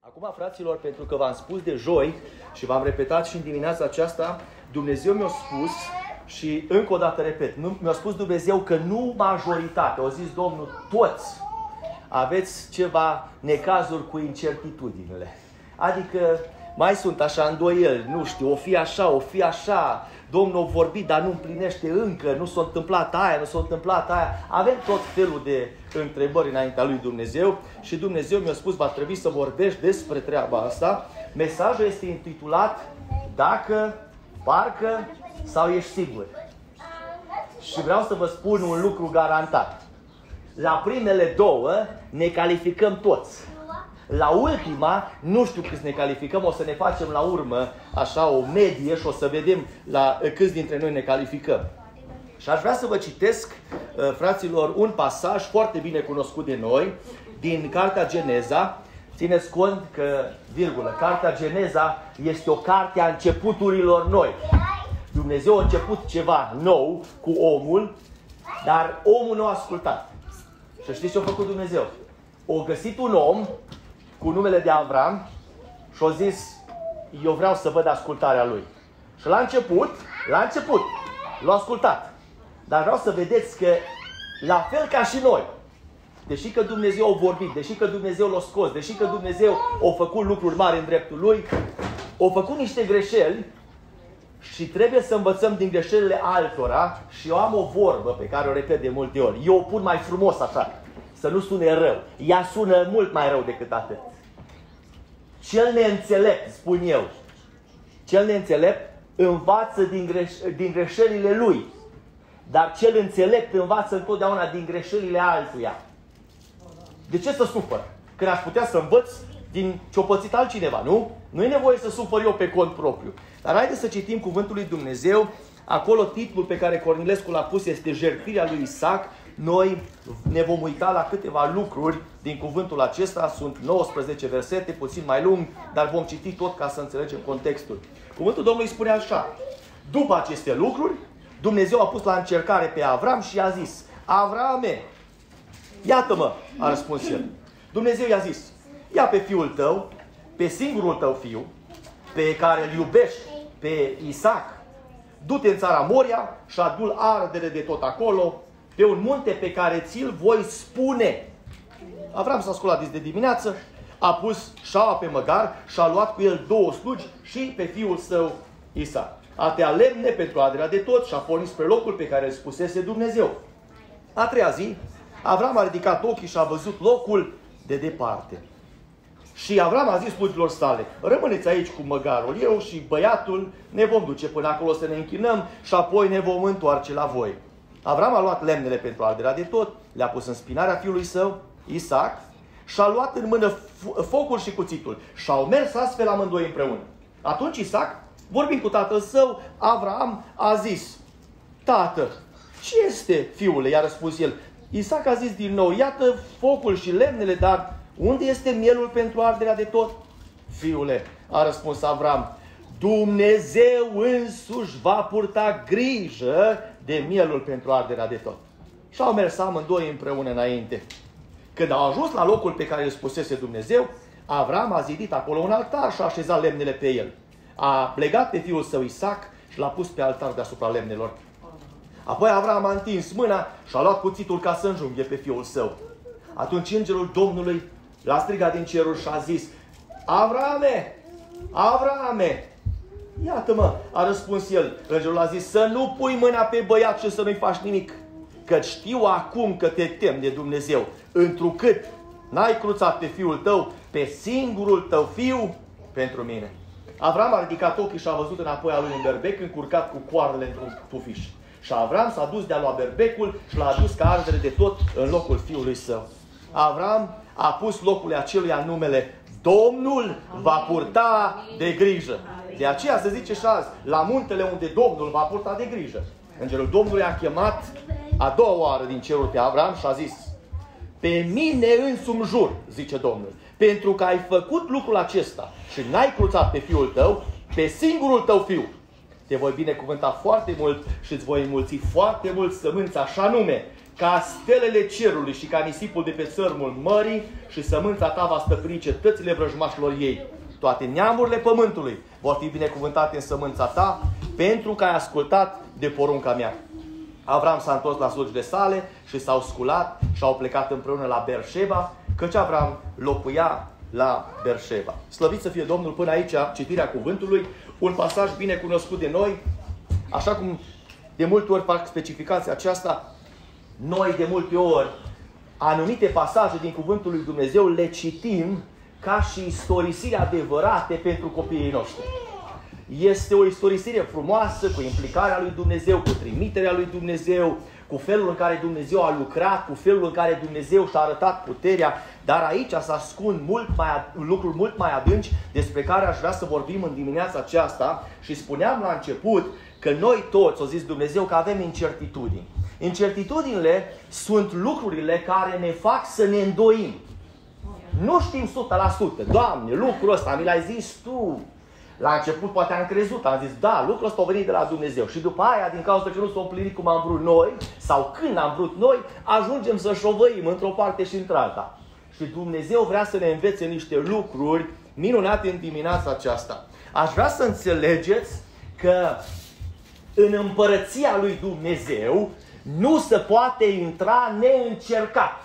Acum, fraților, pentru că v-am spus de joi și v-am repetat și în dimineața aceasta, Dumnezeu mi-a spus și încă o dată repet, mi-a spus Dumnezeu că nu majoritatea, a zis Domnul, toți aveți ceva necazuri cu incertitudinile. Adică mai sunt așa îndoieli, nu știu, o fi așa, o fi așa, Domnul a vorbit, dar nu împlinește încă, nu s-a întâmplat aia, nu s-a întâmplat aia. Avem tot felul de întrebări înaintea lui Dumnezeu și Dumnezeu mi-a spus, va trebui să vorbești despre treaba asta. Mesajul este intitulat Dacă, Parcă sau Ești Sigur. Și vreau să vă spun un lucru garantat. La primele două ne calificăm toți. La ultima, nu știu câți ne calificăm, o să ne facem la urmă așa o medie și o să vedem la câți dintre noi ne calificăm. Și aș vrea să vă citesc, fraților, un pasaj foarte bine cunoscut de noi, din Cartea Geneza. Țineți cont că, virgulă, Cartea Geneza este o carte a începuturilor noi. Dumnezeu a început ceva nou cu omul, dar omul nu a ascultat. Și știți ce a făcut Dumnezeu? A găsit un om cu numele de Avram și a zis, eu vreau să văd ascultarea lui. Și la început, l-a ascultat. Dar vreau să vedeți că, la fel ca și noi, deși că Dumnezeu a vorbit, deși că Dumnezeu l-a scos, deși că Dumnezeu a făcut lucruri mari în dreptul lui, a făcut niște greșeli și trebuie să învățăm din greșelile altora. Și eu am o vorbă pe care o repet de multe ori. Eu o pun mai frumos așa, să nu sune rău. Ea sună mult mai rău decât atât. Cel neînțelept, spun eu, cel neînțelept învață din greșelile lui. Dar cel înțelept învață întotdeauna din greșelile altuia. De ce să sufăr? Când aș putea să învăț din ce-o pățit altcineva, nu? Nu e nevoie să sufăr eu pe cont propriu. Dar haideți să citim cuvântul lui Dumnezeu. Acolo titlul pe care Cornilescu l-a pus este Jertfirea lui Isaac. Noi ne vom uita la câteva lucruri din cuvântul acesta. Sunt 19 versete, puțin mai lung, dar vom citi tot ca să înțelegem contextul. Cuvântul Domnului spune așa. După aceste lucruri, Dumnezeu a pus la încercare pe Avram și i-a zis, Avrame, iată-mă, a răspuns el. Dumnezeu i-a zis, ia pe fiul tău, pe singurul tău fiu, pe care îl iubești, pe Isaac, du-te în țara Moria și adu-l ardere de tot acolo, pe un munte pe care ți-l voi spune. Avram s-a sculat de dimineață, a pus șaua pe măgar și a luat cu el 2 slugi și pe fiul său Isaac. A tăiat lemne pentru arderea de tot și a pornit spre locul pe care îl spusese Dumnezeu. A treia zi, Avram a ridicat ochii și a văzut locul de departe. Și Avram a zis slugilor sale, rămâneți aici cu măgarul, eu și băiatul ne vom duce până acolo să ne închinăm și apoi ne vom întoarce la voi. Avram a luat lemnele pentru arderea de tot, le-a pus în spinarea fiului său, Isaac, și a luat în mână focul și cuțitul și au mers astfel amândoi împreună. Atunci Isaac, vorbind cu tatăl său, Avram a zis, Tată, ce este, fiule? I-a răspuns el. Isaac a zis din nou, iată focul și lemnele, dar unde este mielul pentru arderea de tot? Fiule, a răspuns Avram, Dumnezeu însuși va purta grijă de mielul pentru arderea de tot. Și au mers amândoi împreună înainte. Când au ajuns la locul pe care îl spusese Dumnezeu, Avram a zidit acolo un altar și a așezat lemnele pe el. A legat pe fiul său Isaac și l-a pus pe altar deasupra lemnelor. Apoi Avram a întins mâna și a luat cuțitul ca să înjunghe pe fiul său. Atunci îngerul Domnului l-a strigat din cerul și a zis, Avrame, Avrame! Iată-mă, a răspuns el. Îngerul a zis, să nu pui mâna pe băiat și să nu-i faci nimic, că știu acum că te temi de Dumnezeu, întrucât n-ai cruțat pe fiul tău, pe singurul tău fiu, pentru mine. Avram a ridicat ochii și a văzut înapoi a lui un berbec încurcat cu coarnele într-un tufiș. Și Avram s-a dus de-a lua berbecul și l-a adus ca ardere de tot în locul fiului său. Avram a pus locului aceluia numele Domnul va purta de grijă. De aceea se zice și azi, la muntele unde Domnul va purta de grijă. Îngerul Domnului a chemat a doua oară din cerul pe Avram și a zis, pe mine însumi jur, zice Domnul, pentru că ai făcut lucrul acesta și n-ai cruțat pe fiul tău, pe singurul tău fiu, te voi binecuvânta foarte mult și îți voi înmulți foarte mult sămânța, așa nume, ca stelele cerului și ca nisipul de pe țărmul mării, și sămânța ta va stăpâni cetățile vrăjmașilor ei. Toate neamurile pământului vor fi binecuvântate în sămânța ta, pentru că ai ascultat de porunca mea. Avram s-a întors la slujile sale și s-au sculat și au plecat împreună la Berșeba, căci Avram locuia la Berșeba. Slăvit să fie Domnul. Până aici citirea cuvântului, un pasaj bine cunoscut de noi, așa cum de multe ori fac specificația aceasta. Noi de multe ori anumite pasaje din cuvântul lui Dumnezeu le citim ca și istorisiri adevărate pentru copiii noștri. Este o istorisire frumoasă, cu implicarea lui Dumnezeu, cu trimiterea lui Dumnezeu, cu felul în care Dumnezeu a lucrat, cu felul în care Dumnezeu și-a arătat puterea, dar aici se ascund lucruri mult mai adânci despre care aș vrea să vorbim în dimineața aceasta. Și spuneam la început că noi toți, o zis Dumnezeu, că avem incertitudini. Incertitudinile sunt lucrurile care ne fac să ne îndoim. Nu știm 100%. Doamne, lucrul ăsta mi l-ai zis Tu. La început poate am crezut, am zis, da, lucrul ăsta a venit de la Dumnezeu. Și după aia, din cauza că nu s-a împlinit cum am vrut noi, sau când am vrut noi, ajungem să șovăim într-o parte și într-alta. Și Dumnezeu vrea să ne învețe niște lucruri minunate în dimineața aceasta. Aș vrea să înțelegeți că în împărăția lui Dumnezeu nu se poate intra neîncercat.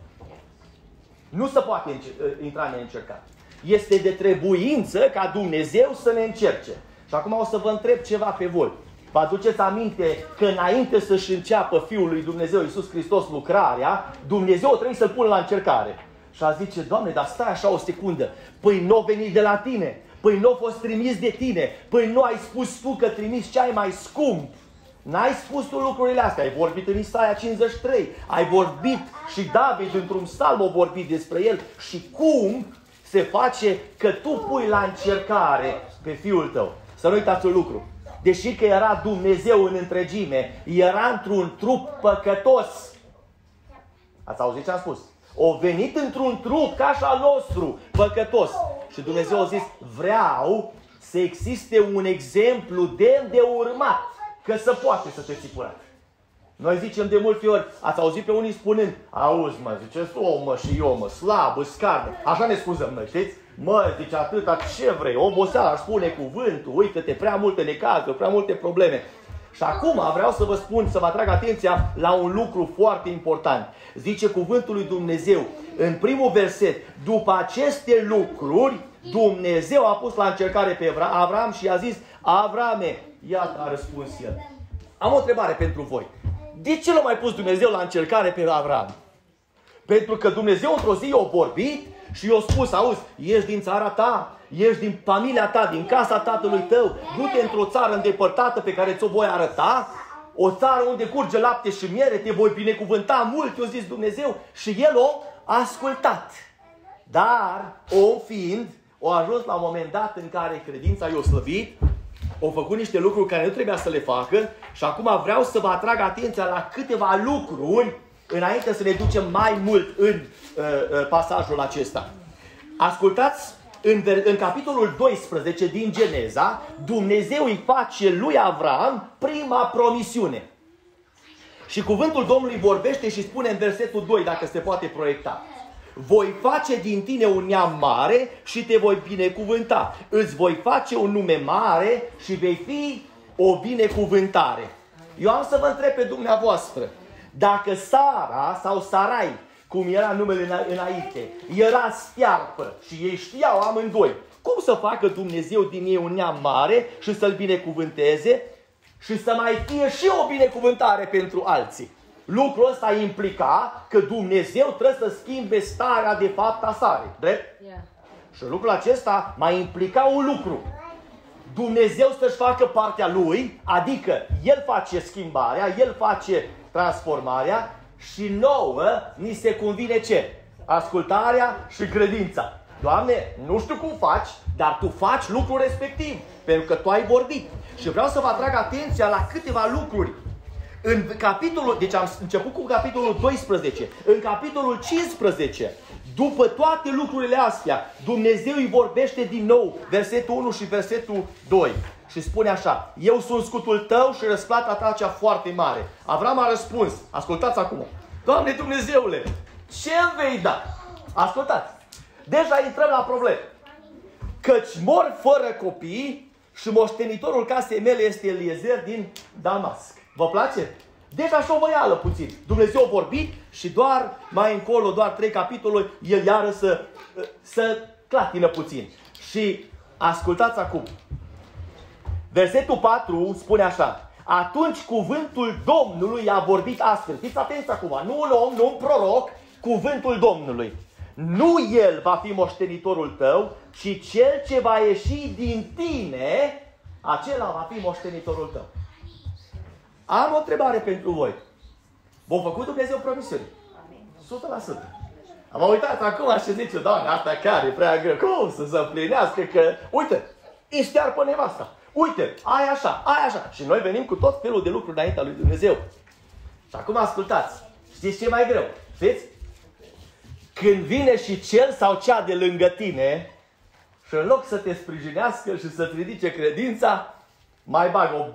Nu se poate intra neîncercat. Este de trebuință ca Dumnezeu să ne încerce. Și acum o să vă întreb ceva pe voi. Vă aduceți aminte că înainte să-și înceapă Fiul lui Dumnezeu, Iisus Hristos, lucrarea, Dumnezeu trebuie să-L pună la încercare. Și a zice, Doamne, dar stai așa o secundă. Păi nu a venit de la Tine. Păi nu a fost trimis de Tine. Păi nu ai spus Tu că trimis cei mai scump. N-ai spus Tu lucrurile astea. Ai vorbit în Isaia 53. Ai vorbit și David într-un psalm a vorbit despre el. Și cum se face că Tu pui la încercare pe Fiul Tău. Să nu uitați un lucru. Deși că era Dumnezeu în întregime, era într-un trup păcătos. Ați auzit ce am spus? O venit într-un trup ca și al nostru, păcătos. Și Dumnezeu a zis, vreau să existe un exemplu demn de urmat, că se poate să te țipurat. Noi zicem de multe ori, ați auzit pe unii spunând, auzi mă, ziceți, o mă și eu mă, slabă, scardă. Așa ne scuzăm noi, știți? Mă, zice atâta, ce vrei, oboseala, își spune cuvântul, uite-te, prea multe necazuri, prea multe probleme. Și acum vreau să vă spun, să vă atrag atenția la un lucru foarte important. Zice cuvântul lui Dumnezeu, în primul verset, după aceste lucruri, Dumnezeu a pus la încercare pe Avram și i-a zis, Avrame, iată a răspuns el. Am o întrebare pentru voi. De ce l-a mai pus Dumnezeu la încercare pe Avram? Pentru că Dumnezeu într-o zi i-a vorbit și i-a spus, auzi, ieși din țara ta, ieși din familia ta, din casa tatălui tău, du-te într-o țară îndepărtată pe care ți-o voi arăta, o țară unde curge lapte și miere, te voi binecuvânta mult, i-a zis Dumnezeu, și el a ascultat. Dar, om fiind, a ajuns la un moment dat în care credința i-a slăvit, au făcut niște lucruri care nu trebuia să le facă și acum vreau să vă atrag atenția la câteva lucruri înainte să ne ducem mai mult în pasajul acesta. Ascultați, în capitolul 12 din Geneza, Dumnezeu îi face lui Avram prima promisiune. Și cuvântul Domnului vorbește și spune în versetul 2, dacă se poate proiecta. Voi face din tine un neam mare și te voi binecuvânta. Îți voi face un nume mare și vei fi o binecuvântare. Eu am să vă întreb pe dumneavoastră, dacă Sara sau Sarai, cum era numele înainte, era stearpă și ei știau amândoi, cum să facă Dumnezeu din ei un neam mare și să-l binecuvânteze și să mai fie și o binecuvântare pentru alții? Lucrul ăsta implica că Dumnezeu trebuie să schimbe starea de fapt a Sarei. Drept? Yeah. Și lucrul acesta mai implica un lucru. Dumnezeu să-și facă partea lui, adică El face schimbarea, El face transformarea și nouă ni se convine ce? Ascultarea și credința. Doamne, nu știu cum faci, dar Tu faci lucrul respectiv, pentru că Tu ai vorbit. Și vreau să vă atrag atenția la câteva lucruri. În capitolul, deci am început cu capitolul 12, în capitolul 15, după toate lucrurile astea, Dumnezeu îi vorbește din nou, versetul 1 și versetul 2. Și spune așa, eu sunt scutul tău și răsplata ta cea foarte mare. Avram a răspuns, ascultați acum, Doamne Dumnezeule, ce îmi vei da? Ascultați, deja intrăm la probleme. Căci mor fără copii și moștenitorul casei mele este Eliezer din Damasc. Vă place? Deja șovăială puțin. Dumnezeu a vorbit și doar mai încolo, doar 3 capitoluri, el iară să clatină puțin. Și ascultați acum. Versetul 4 spune așa. Atunci cuvântul Domnului a vorbit astfel. Fiți atenți acum, nu un om, nu un proroc, cuvântul Domnului. Nu el va fi moștenitorul tău, ci cel ce va ieși din tine, acela va fi moștenitorul tău. Am o întrebare pentru voi. V-a făcut Dumnezeu promisiuni? 100%. Am uitat acum și zice, Doamne, asta chiar e prea greu. Cum să se împlinească că, uite, îi ștearpă nevasta. Uite, ai așa, ai așa. Și noi venim cu tot felul de lucruri înaintea lui Dumnezeu. Și acum ascultați. Știți ce e mai greu? Știți? Când vine și cel sau cea de lângă tine și în loc să te sprijinească și să-ți ridice credința, mai bagă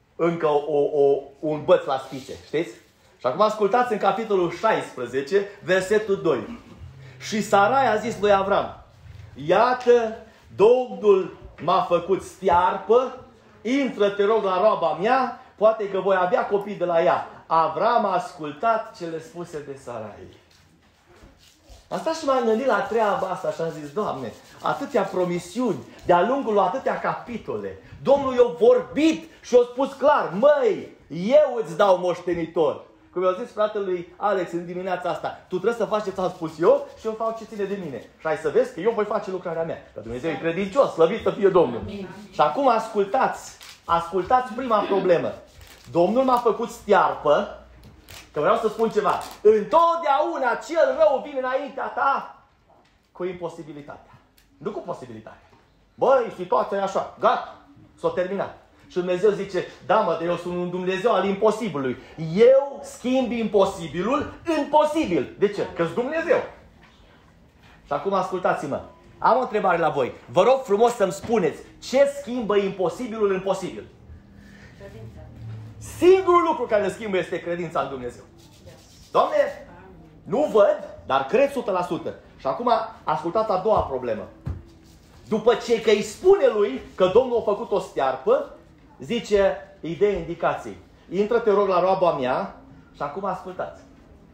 un băț la spice. Știți? Și acum ascultați în capitolul 16, versetul 2. Și Sarai a zis lui Avram, iată, Domnul m-a făcut stearpă, intră, te rog, la roaba mea, poate că voi avea copii de la ea. Avram a ascultat cele spuse de Sarai. Asta și m-am gândit la treaba asta și am zis, Doamne, atâtea promisiuni, de-a lungul atâtea capitole, Domnul i-a vorbit și a spus clar, măi, eu îți dau moștenitor. Cum i-a zis fratelui Alex în dimineața asta, tu trebuie să faci ce ți-am spus eu și eu fac ce ține de mine. Și hai să vezi că eu voi face lucrarea mea. Că Dumnezeu e credincios, slăvit să fie Domnul. Amin. Și acum ascultați prima problemă. Domnul m-a făcut stearpă, că vreau să spun ceva. Întotdeauna cel rău vine înaintea ta cu imposibilitatea. Nu cu posibilitatea. Băi, situația e așa, gata, s-a terminat. Și Dumnezeu zice, da mă, eu sunt un Dumnezeu al imposibilului. Eu schimb imposibilul în posibil. De ce? Că-s Dumnezeu. Și acum ascultați-mă. Am o întrebare la voi. Vă rog frumos să-mi spuneți ce schimbă imposibilul în posibil. Credința. Singurul lucru care îl schimbă este credința în Dumnezeu. Doamne, nu văd, dar cred 100%. Și acum ascultați a doua problemă. După ce că îi spune lui că Domnul a făcut o stearpă, zice, îi dă indicații. Intră, te rog, la roaba mea și acum ascultați.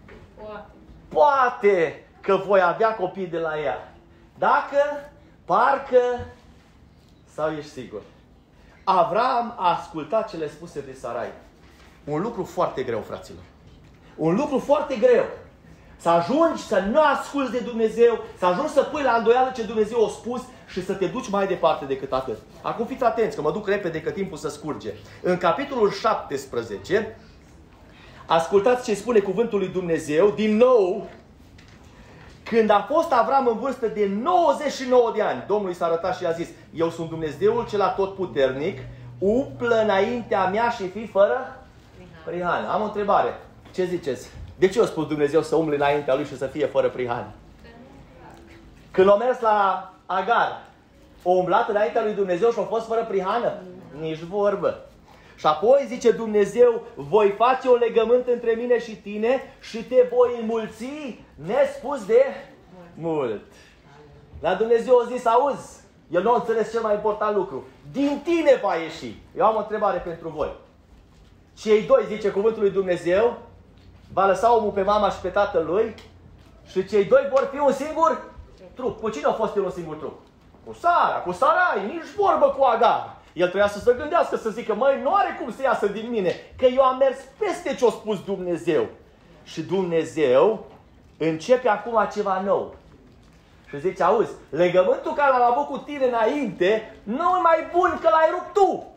Poate că voi avea copii de la ea. Dacă, parcă, sau ești sigur. Avram a ascultat cele spuse de Sarai. Un lucru foarte greu, fraților. Un lucru foarte greu. Să ajungi să nu asculți de Dumnezeu, să ajungi să pui la îndoială ce Dumnezeu a spus și să te duci mai departe decât atât. Acum fiți atenți, că mă duc repede, că timpul se scurge. În capitolul 17, ascultați ce spune cuvântul lui Dumnezeu, din nou, când a fost Avram în vârstă de 99 de ani, Domnul i s-a arătat și i-a zis, eu sunt Dumnezeul cel atotputernic, umplă înaintea mea și fii fără prihană. Am o întrebare. Ce ziceți? De ce a spus Dumnezeu să umble înaintea lui și să fie fără prihană? Când a mers la Agar, a umblat înaintea lui Dumnezeu și a fost fără prihană? Nici vorbă. Și apoi zice Dumnezeu, voi face un legământ între mine și tine și te voi înmulți nespus de mult. La Dumnezeu a zis, auzi, el nu a înțeles cel mai important lucru. Din tine va ieși. Eu am o întrebare pentru voi. Cei doi, zice cuvântul lui Dumnezeu, va lăsa omul pe mama și pe tatăl lui și cei doi vor fi un singur trup. Cu cine a fost el un singur trup? Cu Sara, cu Sarai, nici vorbă cu Agar. El trebuia să se gândească, să zică, măi, nu are cum să iasă din mine, că eu am mers peste ce a spus Dumnezeu. Și Dumnezeu începe acum ceva nou. Și zice, auzi, legământul care l-am avut cu tine înainte nu e mai bun că l-ai rupt tu.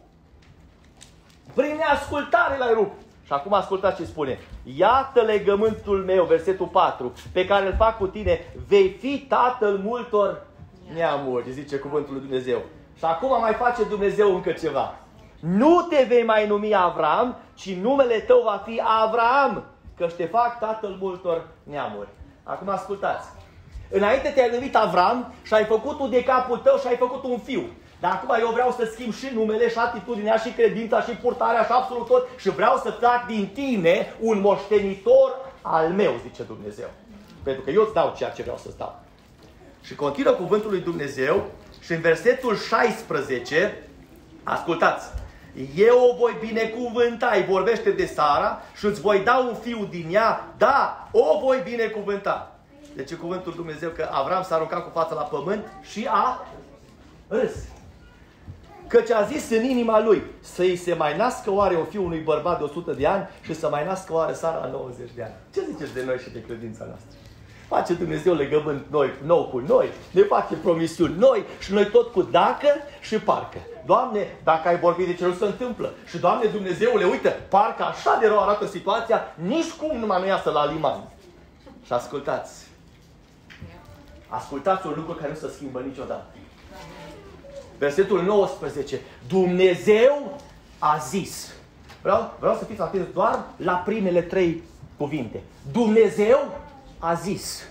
Prin neascultare l-ai rupt. Și acum ascultați ce spune. Iată legământul meu, versetul 4, pe care îl fac cu tine, vei fi tatăl multor neamuri, zice cuvântul lui Dumnezeu. Și acum mai face Dumnezeu încă ceva. Nu te vei mai numi Avram, ci numele tău va fi Avram, că te fac tatăl multor neamuri. Acum ascultați. Înainte te-ai numit Avram și ai făcut de capul tău și ai făcut un fiu. Dar acum eu vreau să schimb și numele, și atitudinea, și credința, și purtarea, și absolut tot. Și vreau să fac din tine un moștenitor al meu, zice Dumnezeu. Pentru că eu îți dau ceea ce vreau să-ți dau. Și continuă cuvântul lui Dumnezeu și în versetul 16, ascultați, eu o voi binecuvânta, îi vorbește de Sara și îți voi da un fiu din ea, da, o voi binecuvânta. Deci cuvântul Dumnezeu că Avram s-a aruncat cu fața la pământ și a râs. Căci a zis în inima lui să-i se mai nască oare un fiu unui bărbat de 100 de ani și să mai nască oare Sara la 90 de ani. Ce ziceți de noi și de credința noastră? Face Dumnezeu legământ nou cu noi, ne face promisiuni noi și noi tot cu dacă și parcă. Doamne, dacă ai vorbit, de ce nu se întâmplă? Și Doamne Dumnezeule, uite, parcă așa de rău arată situația, nici cum numai nu iasă la liman. Și ascultați. Ascultați un lucru care nu se schimbă niciodată. Versetul 19. Dumnezeu a zis. Vreau să fiți atenți doar la primele 3 cuvinte. Dumnezeu a zis.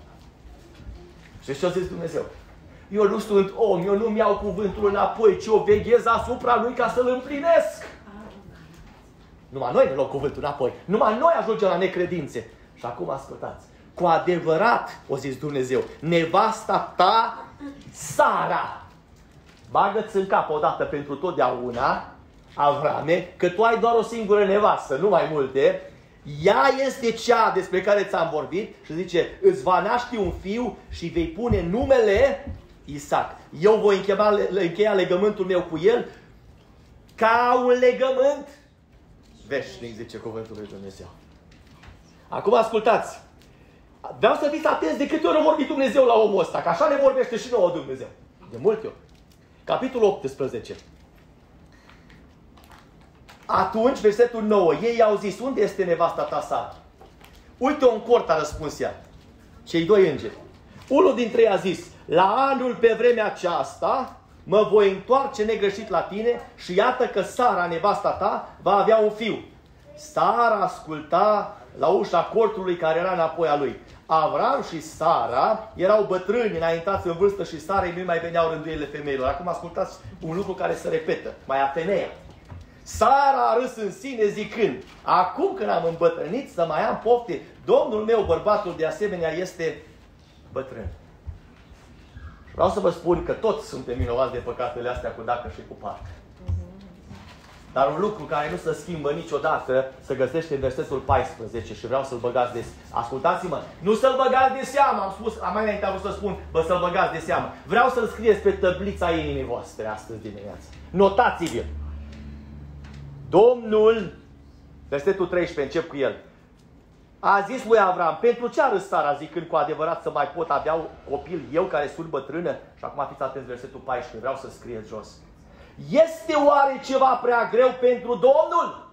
Și ce a zis Dumnezeu? Eu nu sunt om, eu nu-mi iau cuvântul înapoi, ci o veghez asupra lui ca să-l împlinesc. Numai noi ne luăm cuvântul înapoi. Numai noi ajungem la necredințe. Și acum ascultați. Cu adevărat, o zis Dumnezeu, nevasta ta, Sara. Bagă-ți în cap odată pentru totdeauna, Avrame, că tu ai doar o singură nevastă, nu mai multe. Ea este cea despre care ți-am vorbit și zice, îți va naște un fiu și vei pune numele Isaac. Eu voi încheia legământul meu cu el ca un legământ veșnic, zice cuvântul lui Dumnezeu. Acum ascultați. Vreau să fiți atenți de câte ori a vorbit Dumnezeu la omul ăsta, că așa ne vorbește și nouă Dumnezeu. De multe ori. Capitolul 18. Atunci, versetul 9, ei au zis, unde este nevasta ta Sara? Uite-o în cort, a răspuns ea. Cei 2 îngeri. Unul dintre ei a zis, la anul pe vremea aceasta mă voi întoarce negreșit la tine și iată că Sara, nevasta ta, va avea un fiu. Sara asculta la ușa cortului care era înapoi a lui. Avram și Sara erau bătrâni, înaintați în vârstă și Sarei nu mai veneau rânduielile femeilor. Acum ascultați un lucru care se repetă, mai Atenea. Sara a râs în sine zicând, acum când am îmbătrânit să mai am pofte, Domnul meu, bărbatul de asemenea, este bătrân. Vreau să vă spun că toți suntem vinovați de păcatele astea cu dacă și cu parcă. Dar un lucru care nu se schimbă niciodată se găsește în versetul 14 și vreau să-l băgați de seamă. Ascultați-mă, nu să-l băgați de seamă, am spus, mai înainte am vrut să spun, bă, să-l băgați de seamă. Vreau să-l scrieți pe tăblița inimii voastre astăzi dimineață. Notați-vi-l. Domnul, versetul 13, încep cu el, a zis lui Avram, pentru ce a râs Sara zicând cu adevărat să mai pot avea un copil eu care sunt bătrână? Și acum fiți atenți versetul 14, vreau să scrieți jos. Este oare ceva prea greu pentru Domnul?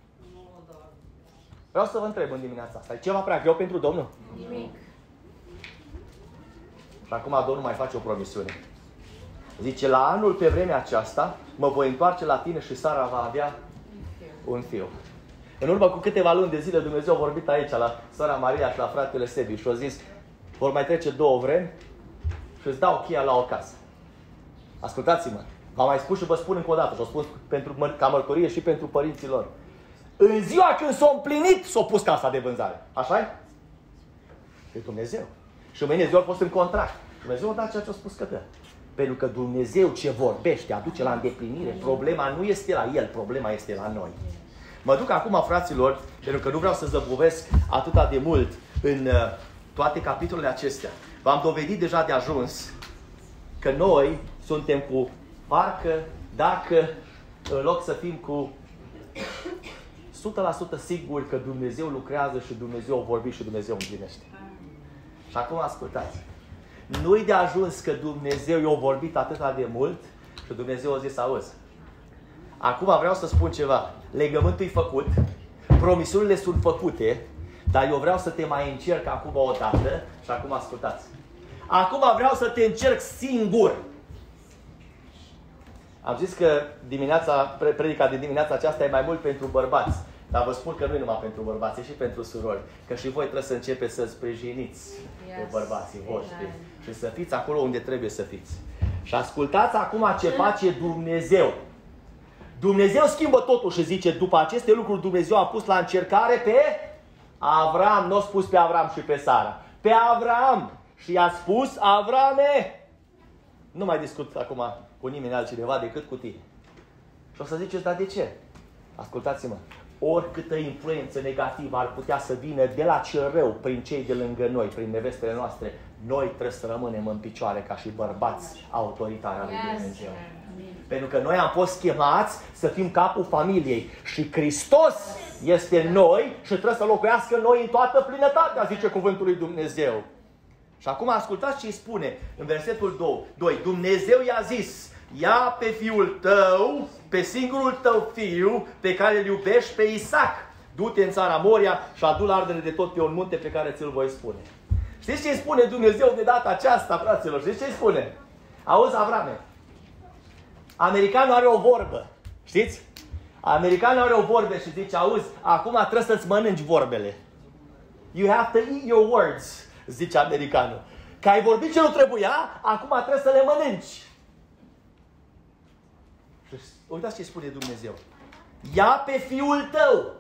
Vreau să vă întreb în dimineața asta, e ceva prea greu pentru Domnul? Nimic. Și acum Domnul mai face o promisiune. Zice, la anul pe vremea aceasta mă voi întoarce la tine și Sara va avea un fiu. În urmă cu câteva luni de zile Dumnezeu a vorbit aici la sora Maria și la fratele Sebi și a zis, vor mai trece 2 vremi și îți dau cheia la o casă. Ascultați-mă, v-am mai spus și vă spun încă o dată și o spun ca mărturie și pentru părinții lor. În ziua când s-a împlinit, s-a pus casa de vânzare. Așa-i? E Dumnezeu. Și mâine ziua a fost în contract. Dumnezeu a dat ceea ce a spus că dă. Pentru că Dumnezeu ce vorbește aduce la îndeplinire. Problema nu este la El, problema este la noi. Mă duc acum, fraților, pentru că nu vreau să zăbovesc atâta de mult în toate capitolele acestea. V-am dovedit deja de ajuns că noi suntem cu parcă, dacă, în loc să fim cu 100% siguri că Dumnezeu lucrează și Dumnezeu vorbi și Dumnezeu împlinește. Și acum ascultați. Nu-i de ajuns că Dumnezeu i-a vorbit atâta de mult și Dumnezeu a zis, auzi, acum vreau să spun ceva. Legământul e făcut, promisiunile sunt făcute, dar eu vreau să te mai încerc acum o dată și acum ascultați. Acum vreau să te încerc singur. Am zis că predica de dimineața aceasta e mai mult pentru bărbați. Dar vă spun că nu e numai pentru bărbați, e și pentru surori. Că și voi trebuie să începeți să sprijiniți pe bărbații voștri. Și să fiți acolo unde trebuie să fiți. Și ascultați acum ce face Dumnezeu. Dumnezeu schimbă totul și zice, după aceste lucruri Dumnezeu a pus la încercare pe Avram, nu a spus pe Avram și pe Sara. Pe Avram. Și i-a spus, Avrame, nu mai discut acum cu nimeni altcineva decât cu tine. Și o să ziceți, dar de ce? Ascultați-mă. Oricâtă influență negativă ar putea să vină de la cel rău, prin cei de lângă noi, prin nevestele noastre, noi trebuie să rămânem în picioare ca și bărbați autoritari al lui Dumnezeu. Pentru că noi am fost chemați să fim capul familiei și Hristos este în noi și trebuie să locuiască în noi în toată plinătatea, zice cuvântul lui Dumnezeu. Și acum ascultați ce îi spune în versetul 2. Dumnezeu i-a zis, ia pe fiul tău, pe singurul tău fiu, pe care îl iubești, pe Isaac. Du-te în țara Moria și adu-l ardere de tot pe un munte pe care ți-l voi spune. Știți ce îi spune Dumnezeu de data aceasta, fraților? Știți ce îi spune? Auzi, Avrame, americanul are o vorbă, știți? Americanul are o vorbă și zice, auzi, acum trebuie să-ți mănânci vorbele. You have to eat your words, zice americanul. Că ai vorbit ce nu trebuia, acum trebuie să le mănânci. Și uitați ce spune Dumnezeu. Ia pe fiul tău.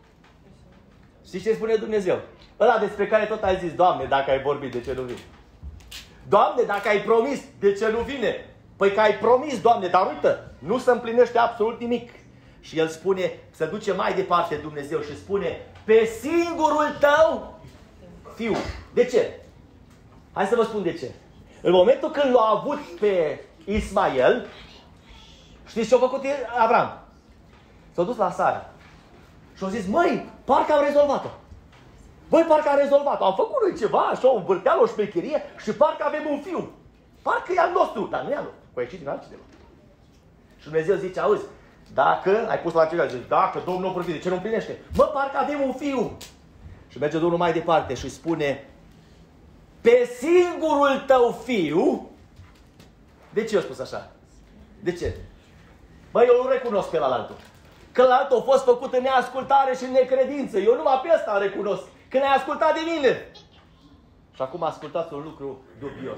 Știți ce spune Dumnezeu? Ăla despre care tot ai zis, Doamne, dacă ai vorbit, de ce nu vine? Doamne, dacă ai promis, de ce nu vine? Păi că ai promis, Doamne, dar uite, nu se împlinește absolut nimic. Și El spune, se duce mai departe Dumnezeu și spune, pe singurul tău fiu. De ce? Hai să vă spun de ce. În momentul când l-a avut pe Ismael, știți ce a făcut Avram? S-a dus la Sara și a zis, măi, parcă am rezolvat-o. Băi, parcă am rezolvat-o. Am făcut noi ceva, așa, o învârteală, o șmecherie și parcă avem un fiu. Parcă e al nostru, dar nu e al nostru. Că a ieșit din altcineva. Și Dumnezeu zice, auzi, dacă, ai pus la ceva, zice, dacă Domnul a vorbit, de ce nu împlinește? Mă, parcă avem un fiu. Și merge Domnul mai departe și spune, pe singurul tău fiu. De ce a spus așa? De ce? Băi, eu nu recunosc pe altul. Că altul a fost făcut în neascultare și în necredință. Eu numai pe ăsta recunosc. Că ne-ai ascultat de mine. Și acum ascultați un lucru dubios.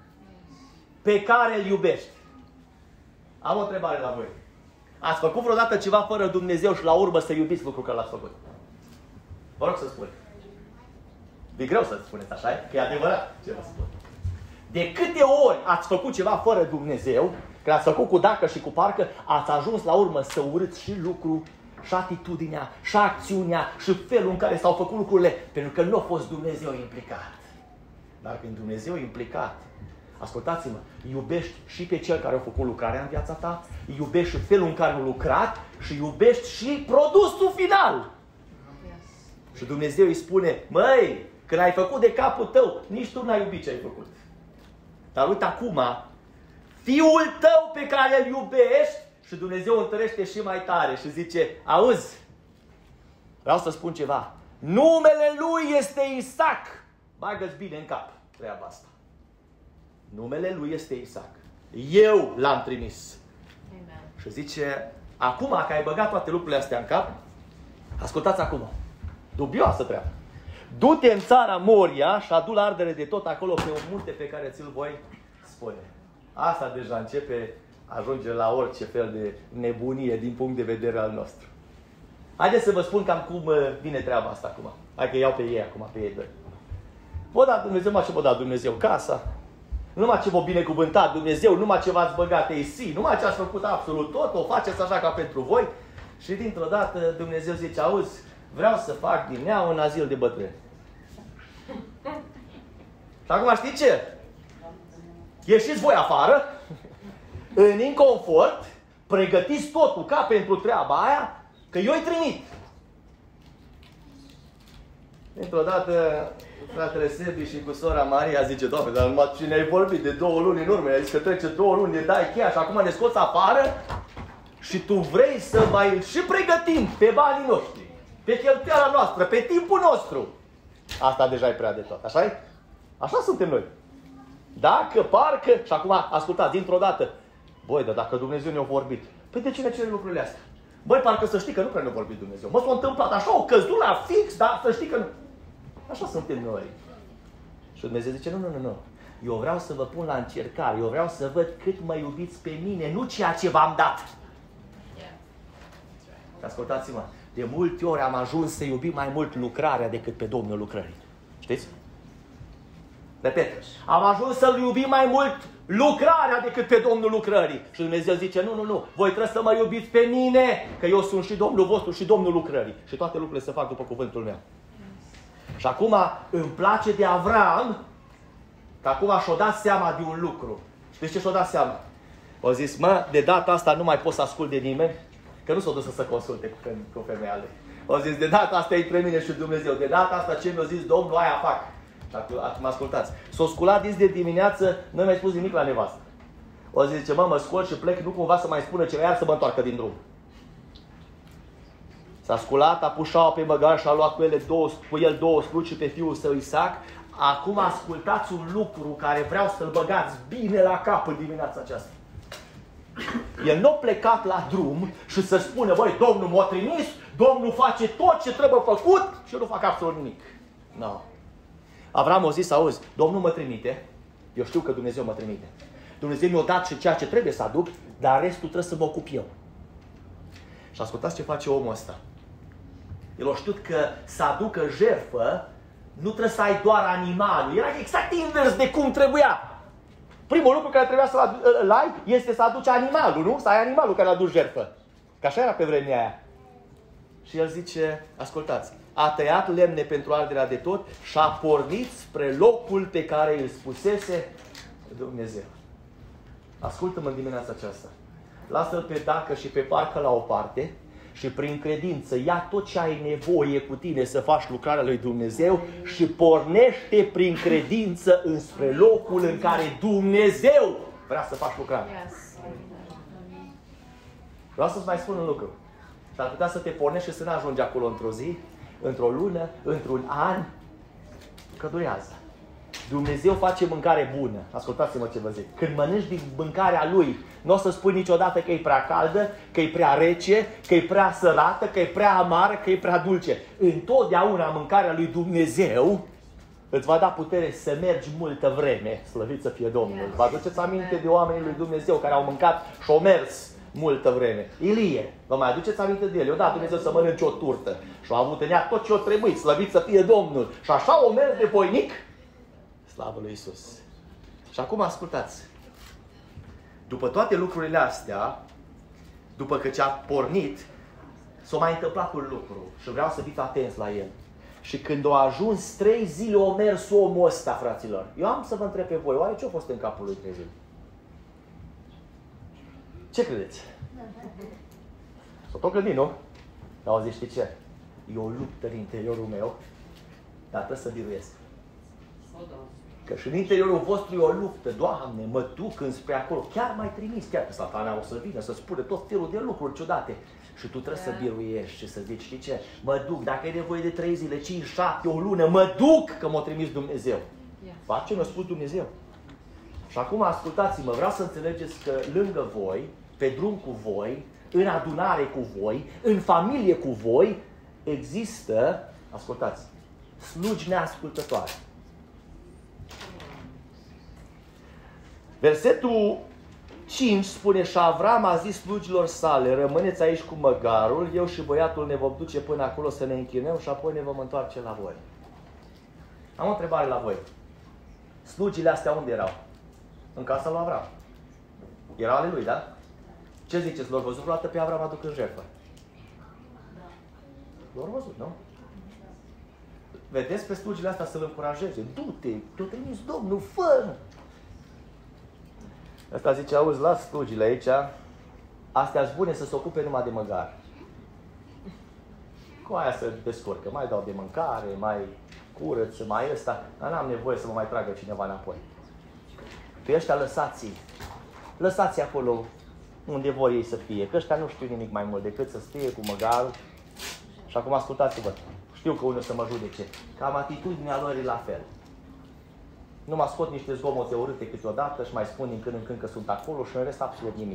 Pe care îl iubești. Am o întrebare la voi. Ați făcut vreodată ceva fără Dumnezeu și la urmă să iubiți lucrul că l-ați făcut? Vă rog să spun. E greu să spuneți așa, că e adevărat ce vă spun. De câte ori ați făcut ceva fără Dumnezeu, că ați făcut cu dacă și cu parcă, ați ajuns la urmă să urâți și lucru, și atitudinea, și acțiunea, și felul în care s-au făcut lucrurile, pentru că nu a fost Dumnezeu implicat. Dar când Dumnezeu e implicat, ascultați-mă, iubești și pe cel care a făcut lucrarea în viața ta, iubești și felul în care a lucrat și iubești și produsul final. Și Dumnezeu îi spune, măi, când ai făcut de capul tău, nici tu n-ai iubit ce ai făcut. Dar uite acum, fiul tău pe care îl iubești, și Dumnezeu îl întărește și mai tare și zice, auzi, vreau să spun ceva, numele lui este Isaac. Bagă-ți bine în cap treaba asta. Numele lui este Isaac. Eu l-am trimis. Amen. Și zice, acum că ai băgat toate lucrurile astea în cap, ascultați acum, dubioasă treabă. Du-te în țara Moria și adu la ardere de tot acolo pe un munte pe care ți-l voi spune. Asta deja începe, ajunge la orice fel de nebunie din punct de vedere al nostru. Haideți să vă spun cam cum vine treaba asta acum. Hai că iau pe ei acum, pe ei doi. Vă da Dumnezeu, numai ce vă da Dumnezeu casa, numai ce vă binecuvântat Dumnezeu, numai ce v-ați băgat AC, numai ce ați făcut absolut tot, o faceți așa ca pentru voi. Și dintr-o dată Dumnezeu zice, auzi, vreau să fac din ea un azil de bătrâni. Și acum știi ce? Ieșiți voi afară, în inconfort, pregătiți totul ca pentru treaba aia, că eu îi trimit. Dintr-o dată, fratele Sebi și cu sora Maria zice, Doamne, dar numai cine ai vorbit de 2 luni în urmă, ai zis că trece 2 luni, ne dai cheia și acum ne scoți afară și tu vrei să mai și pregătim pe banii noștri, pe cheltuiala noastră, pe timpul nostru. Asta deja e prea de tot, așa-i? Așa suntem noi. Dacă, parcă, și acum ascultați, dintr-o dată, băi, dar dacă Dumnezeu ne-a vorbit, păi de ce ne cere lucrurile astea? Băi, parcă să știi că nu prea ne-a vorbit Dumnezeu. Mă, s-a întâmplat așa, o căzut la fix, dar să știi că nu. Așa suntem noi. Și Dumnezeu zice, nu. Eu vreau să vă pun la încercare, eu vreau să văd cât mă iubiți pe mine, nu ceea ce v-am dat. Ascultați-mă, De multe ori am ajuns să iubim mai mult lucrarea decât pe Domnul lucrării. Știți? Repet, am ajuns să-L iubim mai mult lucrarea decât pe Domnul lucrării. Și Dumnezeu zice, nu, voi trebuie să mă iubiți pe mine, că eu sunt și Domnul vostru și Domnul lucrării. Și toate lucrurile se fac după cuvântul meu. Și acum îmi place de Avram, că acum și-o dat seama de un lucru. Știți ce și-o dat seama? O zis, de data asta nu mai pot să ascult de nimeni, că nu s-o dus să se consulte cu femeia lui. O zis, de data asta e între mine și Dumnezeu, de data asta ce mi-a zis Domnul, aia fac. Și acum ascultați. S-o sculat dis de dimineață, nu mi-a spus nimic la nevastă. O zis, zice, mă scol și plec, nu cumva să mai spună ceva, iar să mă întoarcă din drum. S-a sculat, a pus șaua pe băgar și a luat cu el două sluci și pe fiul său Isaac. Acum ascultați un lucru care vreau să-l băgați bine la cap în dimineața aceasta. El nu a plecat la drum și să spună, băi, Domnul m-a trimis, Domnul face tot ce trebuie făcut și eu nu fac absolut nimic. No. Avram a zis, auzi, Domnul mă trimite, eu știu că Dumnezeu mă trimite. Dumnezeu mi-a dat și ceea ce trebuie să aduc, dar restul trebuie să mă ocup eu. Și ascultați ce face omul ăsta. El a știut că să aducă jertfă, nu trebuie să ai doar animalul. Era exact invers de cum trebuia. Primul lucru care trebuia să-l ai este să aduci animalul, nu? Să ai animalul care aduci jertfă. Că așa era pe vremea aia. Și el zice, ascultați, a tăiat lemne pentru arderea de tot și a pornit spre locul pe care îl spusese Dumnezeu. Ascultă-mă în dimineața aceasta. Lasă-l pe dacă și pe parcă la o parte și prin credință ia tot ce ai nevoie cu tine să faci lucrarea lui Dumnezeu și pornește prin credință înspre locul în care Dumnezeu vrea să faci lucrarea. Vreau să-ți mai spun un lucru. S-ar putea să te pornești și să nu ajungi acolo într-o zi, într-o lună, într-un an, că durează. Dumnezeu face mâncare bună. Ascultați-mă ce vă zic. Când mănânci din mâncarea Lui, nu o să spui niciodată că e prea caldă, că e prea rece, că e prea sărată, că e prea amară, că e prea dulce. Întotdeauna mâncarea lui Dumnezeu îți va da putere să mergi multă vreme. Slăvit să fie Domnul. Vă aduceți aminte de oamenii lui Dumnezeu care au mâncat și au mers multă vreme. Ilie, vă mai aduceți aminte de el? I-a dat Dumnezeu să mănânce o turtă și a avut în ea tot ce o trebuit. Slăvit să fie Domnul. Și așa o mers de voinic. Slavă lui Iisus. Și acum ascultați. După toate lucrurile astea, după că ce a pornit, s-a mai întâmplat un lucru. Și vreau să fiți atenți la el. Și când a ajuns 3 zile, a mers omul ăsta, fraților. Eu am să vă întreb pe voi, oare ce a fost în capul lui 3 zile? Ce credeți? S-a tot gândit, nu? Dar auzi, știi ce? E o luptă în interiorul meu, dar trebuie să biruiesc. Că și în interiorul vostru e o luptă. Doamne, mă duc înspre acolo. Chiar m-ai trimis, chiar că Satana o să vină să spune tot felul de lucruri ciudate. Și tu trebuie să biruiești și să zici, știi ce? Mă duc, dacă e nevoie de 3 zile, 5, 7, o lună, mă duc că m-a trimis Dumnezeu. Fac ce mi-a spus Dumnezeu. Și acum ascultați-mă, vreau să înțelegeți că lângă voi, pe drum cu voi, în adunare cu voi, în familie cu voi, există, ascultați, slugi neascultătoare. Versetul 5 spune, și Avram a zis slugilor sale, rămâneți aici cu măgarul, eu și băiatul ne vom duce până acolo să ne închinăm și apoi ne vom întoarce la voi. Am o întrebare la voi. Slugile astea unde erau? În casa lui Avram. Erau ale lui, da? Ce ziceți? L-au văzut vreodată pe Avram aducând jertfă? L-au văzut, nu? Vedeți pe slugile astea să-l încurajeze. Du-te, te-a trimis Domnul, fă! Ăsta zice, auzi, las slugile aici, astea-s bune să se ocupe numai de măgar. Cu aia se descurcă, mai dau de mâncare, mai curăță, mai ăsta, dar n-am nevoie să mă mai tragă cineva înapoi. Pe ăștia lăsați acolo unde vor ei să fie, că ăștia nu știu nimic mai mult decât să stie cu măgarul. Și acum ascultați-vă, știu că unul să mă judece, cam atitudinea lor e la fel. Nu mă scot niște zgomote urâte câteodată și mai spun din când în când că sunt acolo și în rest absolut nimic.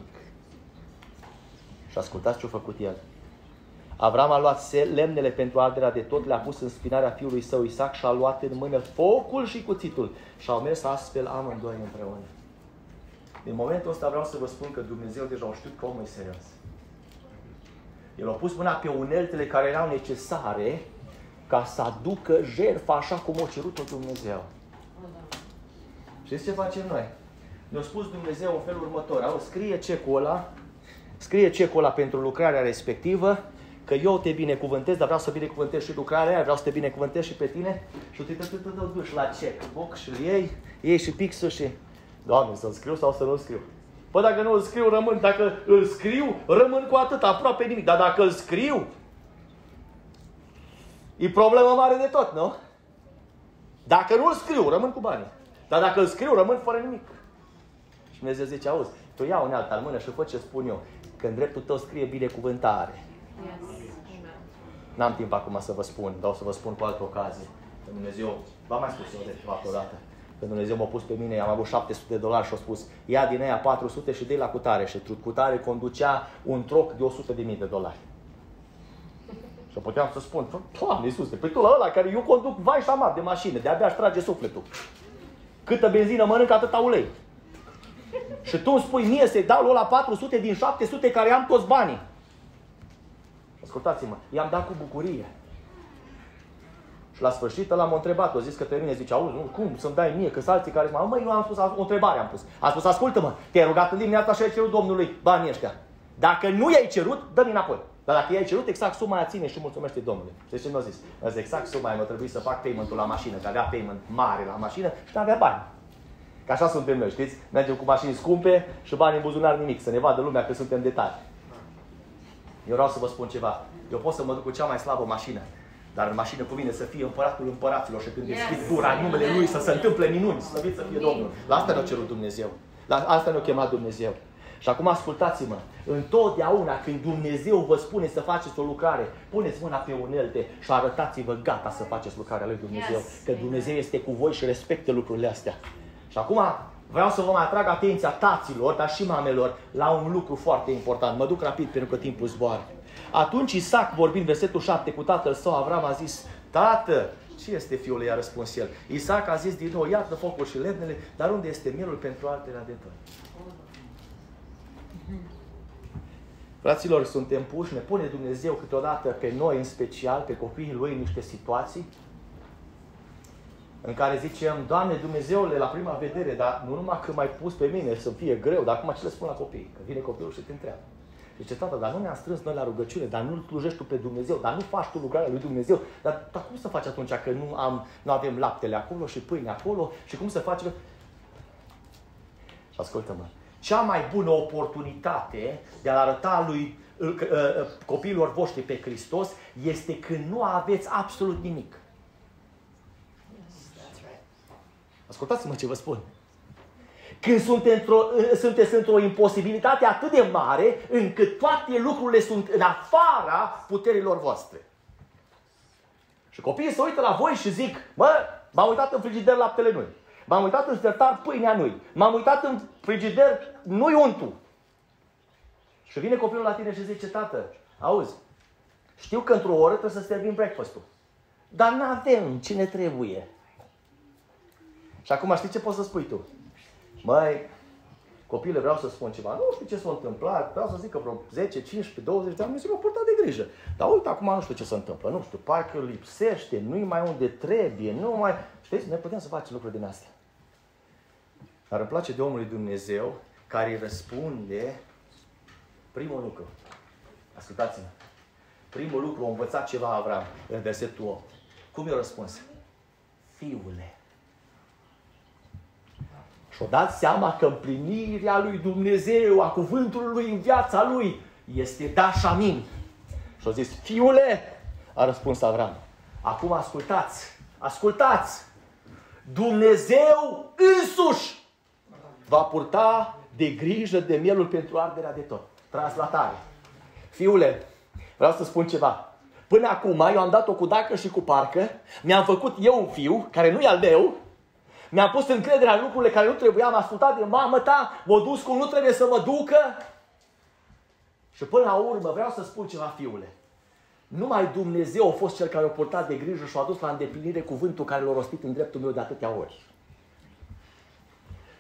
Și ascultați ce-a făcut el. Avram a luat lemnele pentru arderea de tot, le-a pus în spinarea fiului său Isaac și a luat în mână focul și cuțitul. Și au mers astfel amândoi împreună. Din momentul ăsta vreau să vă spun că Dumnezeu deja a știut că omul e serios. El a pus mâna pe uneltele care erau necesare ca să aducă jertfa așa cum o cerut-o Dumnezeu. Știți ce facem noi? Ne-a spus Dumnezeu în felul următor. Scrie cecul ăla pentru lucrarea respectivă, că eu te binecuvântez, dar vreau să binecuvântez și lucrarea aia, vreau să te binecuvântez și pe tine. Și te duci la checkbook și îl iei și pixul și... Doamne, să-l scriu sau să nu-l scriu? Păi dacă nu îl scriu, rămân. Dacă îl scriu, rămân cu atât, aproape nimic. Dar dacă îl scriu, e problemă mare de tot, nu? Dacă nu îl scriu, rămân cu banii. Dar dacă îl scriu, rămân fără nimic. Și Dumnezeu zice, auzi, tu ia un alt al mână și fă ce spun eu. Că în dreptul tău scrie binecuvântare. N-am timp acum să vă spun, dar o să vă spun cu altă ocazie. Că Dumnezeu, v-am mai spus eu de fapt odată. Că Dumnezeu m-a pus pe mine, am avut $700 și a spus, ia din aia 400 și dă-i la cutare. Și cutare conducea un troc de $100.000. Și puteam să spun, Doamne Iisuse, pe tu la ăla care eu conduc vai și amar de mașină, de-abia își trage sufletul. Câtă benzină mănâncă, atâta ulei. Și tu îmi spui mie să-i dau la 400 din 700 care am toți banii. Ascultați-mă, i-am dat cu bucurie. Și la sfârșit ăla m-a întrebat, a zis că pe mine, zice, auzi, nu, cum să-mi dai mie, că alții care mă, eu am spus, o întrebare am pus. Am spus, ascultă-mă, te-ai rugat în dimineața și ai cerut Domnului banii ăștia. Dacă nu i-ai cerut, dă-mi înapoi. Dar dacă i-ai cerut, exact suma aia ține și mulțumește Domnului. Știți ce mi-a zis? Mi-a zis, exact suma aia, m-a trebuit să fac payment-ul la mașină, că avea payment mare la mașină și nu avea bani. Că așa suntem noi, știți? Mergem cu mașini scumpe și bani în buzunar nimic, să ne vadă lumea că suntem de tari. Eu vreau să vă spun ceva. Eu pot să mă duc cu cea mai slabă mașină, dar în mașină cuvine să fie împăratul împăraților și când deschid gura în numele Lui să se întâmple minuni, slăvit să fie Domnul. La asta ne-a cerut Dumnezeu. La asta ne-a chemat Dumnezeu. Și acum ascultați-mă, întotdeauna când Dumnezeu vă spune să faceți o lucrare, puneți mâna pe unelte și arătați-vă gata să faceți lucrarea lui Dumnezeu. Că Dumnezeu este cu voi și respectă lucrurile astea. Și acum vreau să vă mai atrag atenția taților, dar și mamelor, la un lucru foarte important. Mă duc rapid pentru că timpul zboară. Atunci Isaac, vorbind versetul 7 cu tatăl său, Avram a zis, tată, ce este fiul? I-a răspuns el. Isaac a zis din nou, iată focul și lemnele, dar unde este mielul pentru altele de tot? Fraților, suntem puși, ne pune Dumnezeu câteodată pe noi, în special, pe copiii Lui, în niște situații în care zicem, Doamne Dumnezeule, la prima vedere, dar nu numai că m-ai pus pe mine să fie greu, dar acum ce le spun la copii? Că vine copilul și te întreabă. Zice, tată, dar nu ne-am strâns noi la rugăciune, dar nu-L slujești tu pe Dumnezeu, dar nu faci tu lucrarea lui Dumnezeu, dar cum să faci atunci că nu avem laptele acolo și pâine acolo și cum să faci? Și ascultă-mă, cea mai bună oportunitate de a arăta lui copiilor voștri pe Hristos este când nu aveți absolut nimic. Ascultați-mă ce vă spun. Când sunteți într-o imposibilitate atât de mare, încât toate lucrurile sunt în afara puterilor voastre. Și copiii se uită la voi și zic, mă, m-am uitat în frigider laptele nu-i. M-am uitat în sertar pâinea nu-i. M-am uitat în frigider, nu-i untul. Și vine copilul la tine și zice, tată, auzi, știu că într-o oră trebuie să servim breakfast-ul. Dar n-avem ce ne trebuie. Și acum știi ce poți să spui tu? Măi, copile, vreau să spun ceva. Nu știu ce s-a întâmplat. Vreau să zic că vreo 10, 15, 20 de ani Dumnezeu mi-a purtat de grijă. Dar uite, acum nu știu ce se întâmplă. Nu știu, parcă lipsește, nu-i mai unde trebuie, nu mai... Știți, noi putem să facem lucruri din astea. Dar îmi place de omul lui Dumnezeu care îi răspunde primul lucru. Ascultați-mă. Primul lucru, a învățat ceva Avram în versetul 8. Cum i-a răspuns? Fiule. Și-o dat seama că împlinirea lui Dumnezeu, a cuvântului lui în viața lui, este da și amin. Și-o zis, fiule, a răspuns Avram. Acum ascultați, Dumnezeu însuși va purta de grijă de mielul pentru arderea de tot. Translatare. Fiule, vreau să spun ceva. Până acum eu am dat-o cu dacă și cu parcă, mi-am făcut eu un fiu, care nu e al meu, mi-am pus încrederea în lucrurile care nu trebuia, am ascultat de mamă ta, m-a dus cum nu trebuie să mă ducă. Și până la urmă vreau să spun ceva, fiule. Numai Dumnezeu a fost Cel care a purtat de grijă și a dus la îndeplinire cuvântul care l-a rostit în dreptul meu de atâtea ori.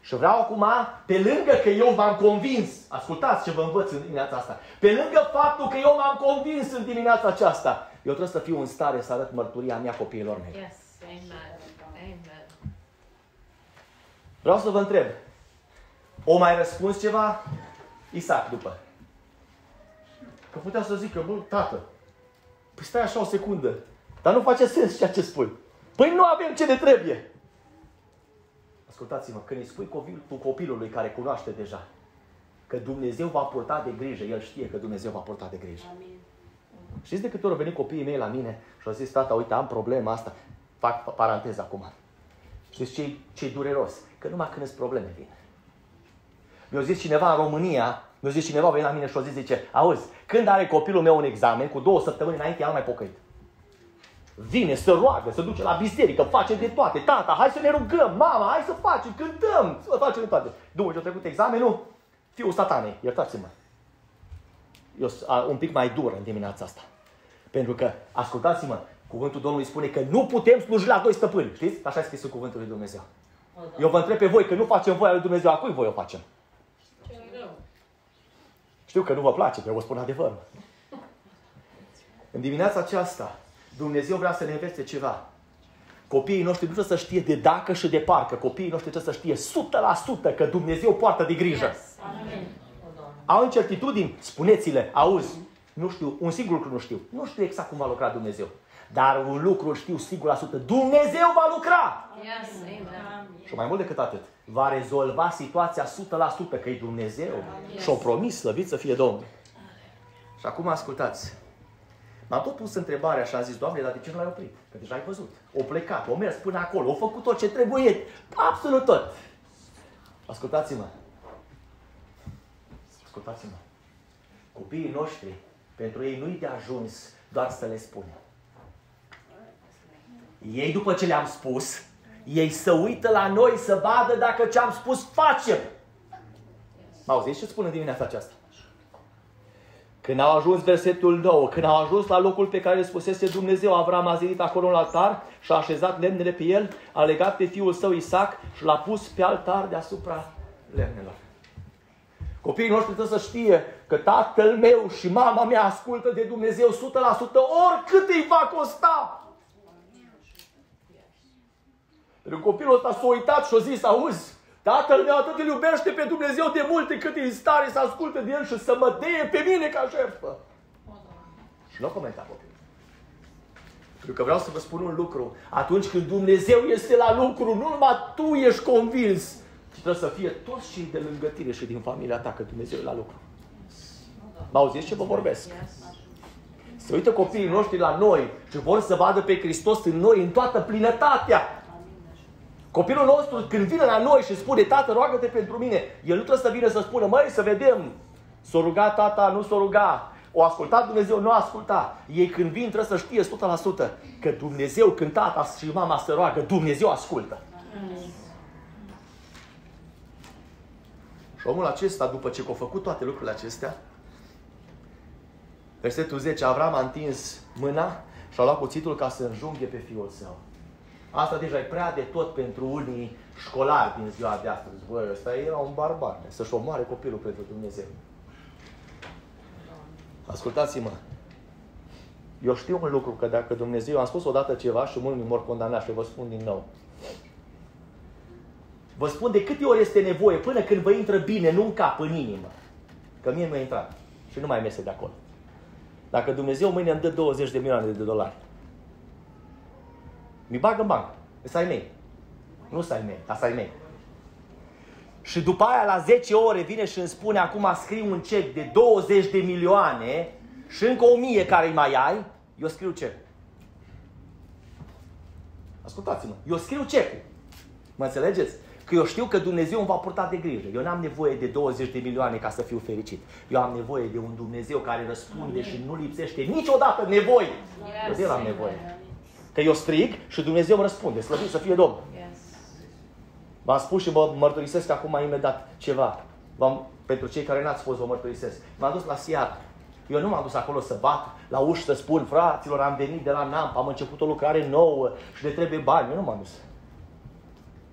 Și vreau acum, pe lângă că eu m-am convins, ascultați ce vă învăț în dimineața asta, pe lângă faptul că eu m-am convins în dimineața aceasta, eu trebuie să fiu în stare să arăt mărturia mea copiilor mei. Yes, amen. Amen. Vreau să vă întreb, o mai răspuns ceva Isaac după? Că putea să zică, bă, tată, păi stai așa o secundă, dar nu face sens ceea ce spui. Păi nu avem ce ne trebuie. Ascultați-mă, când îi spui copilului care cunoaște deja că Dumnezeu va purta de grijă, el știe că Dumnezeu va purta de grijă. Amin. Știți de câte ori au venit copiii mei la mine și au zis, tata, uite, am problema asta. Fac paranteză acum. Știți ce-i dureros? Că numai când îți probleme vin. Mi-a zis cineva în România, a venit la mine și a zis, zice, auzi, când are copilul meu un examen, cu 2 săptămâni înainte, el mai pocăit. Vine, se roagă, se duce la biserică, face de toate. Tata, hai să ne rugăm, mama, hai să facem, cântăm, să facem de toate. După ce a trecut examenul, fiul satanei, iertați-mă. Eu sunt un pic mai dur în dimineața asta. Pentru că, ascultați-mă, cuvântul Domnului spune că nu putem sluji la 2 stăpâni. Știți? Așa scris în cuvântul lui Dumnezeu. Eu vă întreb pe voi că nu facem voia lui Dumnezeu, a cui voi o facem? Știu că nu vă place, că eu vă spun adevărul. În dimineața aceasta, Dumnezeu vrea să ne învețe ceva. Copiii noștri nu trebuie să știe de dacă și de parcă. Copiii noștri trebuie să știe 100% că Dumnezeu poartă de grijă. Yes. Amen. Au incertitudini? Spuneți-le, auzi, nu știu, un singur lucru nu știu. Nu știu exact cum va lucra Dumnezeu. Dar un lucru știu sigur la 100%. Dumnezeu va lucra! Yes. Amen. Și mai mult decât atât, va rezolva situația 100% că e Dumnezeu. Yes. Și-o promis, slăvit să fie Domnul. Și acum ascultați. M-am tot pus întrebarea și am zis, Doamne, dar de ce nu l-ai oprit? Că deja ai văzut. O plecat, o mers până acolo, o făcut tot ce trebuie, absolut tot. Ascultați-mă. Ascultați-mă. Copiii noștri, pentru ei nu-i de ajuns doar să le spunem. Ei, după ce le-am spus, ei se uită la noi să vadă dacă ce-am spus facem. M-auziți ce spun în dimineața aceasta? Când au ajuns versetul 9, când au ajuns la locul pe care le spusese Dumnezeu, Avram a zidit acolo un altar și a așezat lemnele pe el, a legat pe fiul său Isaac și l-a pus pe altar deasupra lemnelor. Copiii noștri trebuie să știe că tatăl meu și mama mea ascultă de Dumnezeu 100%, oricât îi va costa. Pentru copilul ăsta s-a uitat și a zis, auzi, tatăl meu atât îl iubește pe Dumnezeu de mult încât e în stare să asculte de el și să mă deie pe mine ca jertfă. Și nu comenta copilul. Pentru că vreau să vă spun un lucru. Atunci când Dumnezeu este la lucru, nu numai tu ești convins, ci trebuie să fie toți cei de lângă tine și din familia ta că Dumnezeu e la lucru. M-auziți ce vă vorbesc? Se uită copiii noștri la noi și vor să vadă pe Hristos în noi, în toată plinătatea. Copilul nostru, când vine la noi și spune, tată, roagă-te pentru mine, el nu trebuie să vină să spună, măi, să vedem, s-o ruga tata, nu s-o ruga, o ascultat Dumnezeu, nu a ascultat. Ei când vin trebuie să știe 100% că Dumnezeu, când tata și mama se roagă, Dumnezeu ascultă. Și omul acesta, după ce a făcut toate lucrurile acestea, versetul 10, Avram a întins mâna și a luat cuțitul ca să înjunghe pe fiul său. Asta deja e prea de tot pentru unii școlari din ziua de astăzi. Băi, ăsta era un barbar, să-și omoare copilul pentru Dumnezeu. Ascultați-mă. Eu știu un lucru, că dacă Dumnezeu, am spus odată ceva și mulți mi mor condamnat și vă spun din nou. Vă spun de câte ori este nevoie până când vă intră bine, nu în cap, în inimă. Că mie mi-a intrat și nu mai iese de acolo. Dacă Dumnezeu mâine îmi dă 20 de milioane de dolari, mi bag în bancă. Ăsta ai mei. Nu ăsta ai mei, asta ai mei. Și după aia la 10 ore vine și îmi spune, acum scrii un cec de 20 de milioane și încă 1000 care îi mai ai, eu scriu cecul. Ascultați-mă, eu scriu cecul. Mă înțelegeți? Că eu știu că Dumnezeu îmi va purta de grijă. Eu n-am nevoie de 20 de milioane ca să fiu fericit. Eu am nevoie de un Dumnezeu care răspunde și nu lipsește niciodată nevoi. Eu de el am nevoie. Că eu strig și Dumnezeu îmi răspunde. Slăvit să fie Domnul. Yes. V-am spus și vă mărturisesc acum imediat ceva. Pentru cei care n-ați fost, vă mărturisesc. M-am dus la Seattle. Eu nu m-am dus acolo să bat la ușă să spun, fraților, am venit de la Nampa, am început o lucrare nouă și le trebuie bani. Eu nu m-am dus.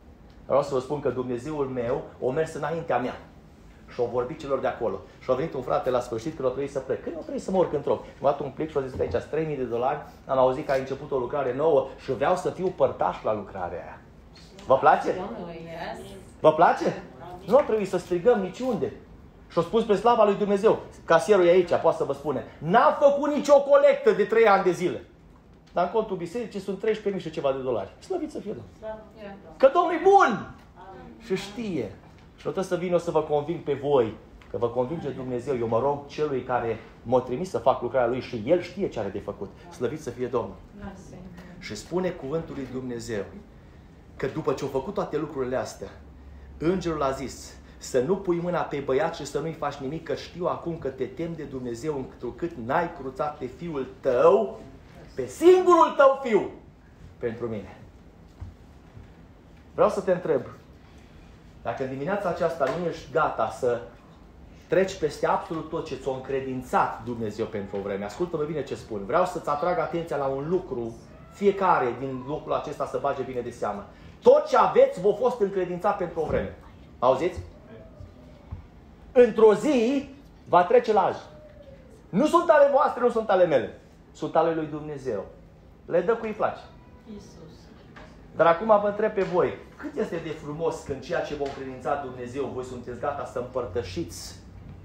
Vreau să vă spun că Dumnezeul meu o mers înaintea mea. Și au vorbit celor de acolo. Și a venit un frate la sfârșit când a trebuit să plec. Când a trebuit să mă urc în troc. Și m-a dat un plic și a zis, aici, $3.000, am auzit că ai început o lucrare nouă și vreau să fiu părtaș la lucrarea aia. Vă place? Vă place? Nu ar trebui să strigăm niciunde. Și-a spus pe slava lui Dumnezeu, casierul e aici, poate să vă spune, n-am făcut nicio colectă de 3 ani de zile. Dar în contul bisericii sunt 13.000 și ceva de dolari. Slăvit să fie Domnul. Că Domnul e bun! Și știe. Și nu trebuie să vin eu să vă conving pe voi, că vă convinge Dumnezeu. Eu mă rog celui care m-a trimis să fac lucrarea lui și El știe ce are de făcut. Slăvit să fie Domnul. Și spune cuvântul lui Dumnezeu că după ce au făcut toate lucrurile astea, îngerul a zis să nu pui mâna pe băiat și să nu-i faci nimic, că știu acum că te temi de Dumnezeu întrucât n-ai cruțat pe fiul tău, pe singurul tău fiu, pentru mine. Vreau să te întreb, dacă în dimineața aceasta nu ești gata să treci peste absolut tot ce ți-a încredințat Dumnezeu pentru o vreme, ascultă-mă bine ce spun, vreau să-ți atrag atenția la un lucru, fiecare din lucrul acesta să bage bine de seamă. Tot ce aveți v-a fost încredințat pentru o vreme. Auziți? Într-o zi va trece la alții. Nu sunt ale voastre, nu sunt ale mele. Sunt ale lui Dumnezeu. Le dă cui îi place. Iisus. Dar acum vă întreb pe voi, cât este de frumos când ceea ce v-a încredințat Dumnezeu, voi sunteți gata să împărtășiți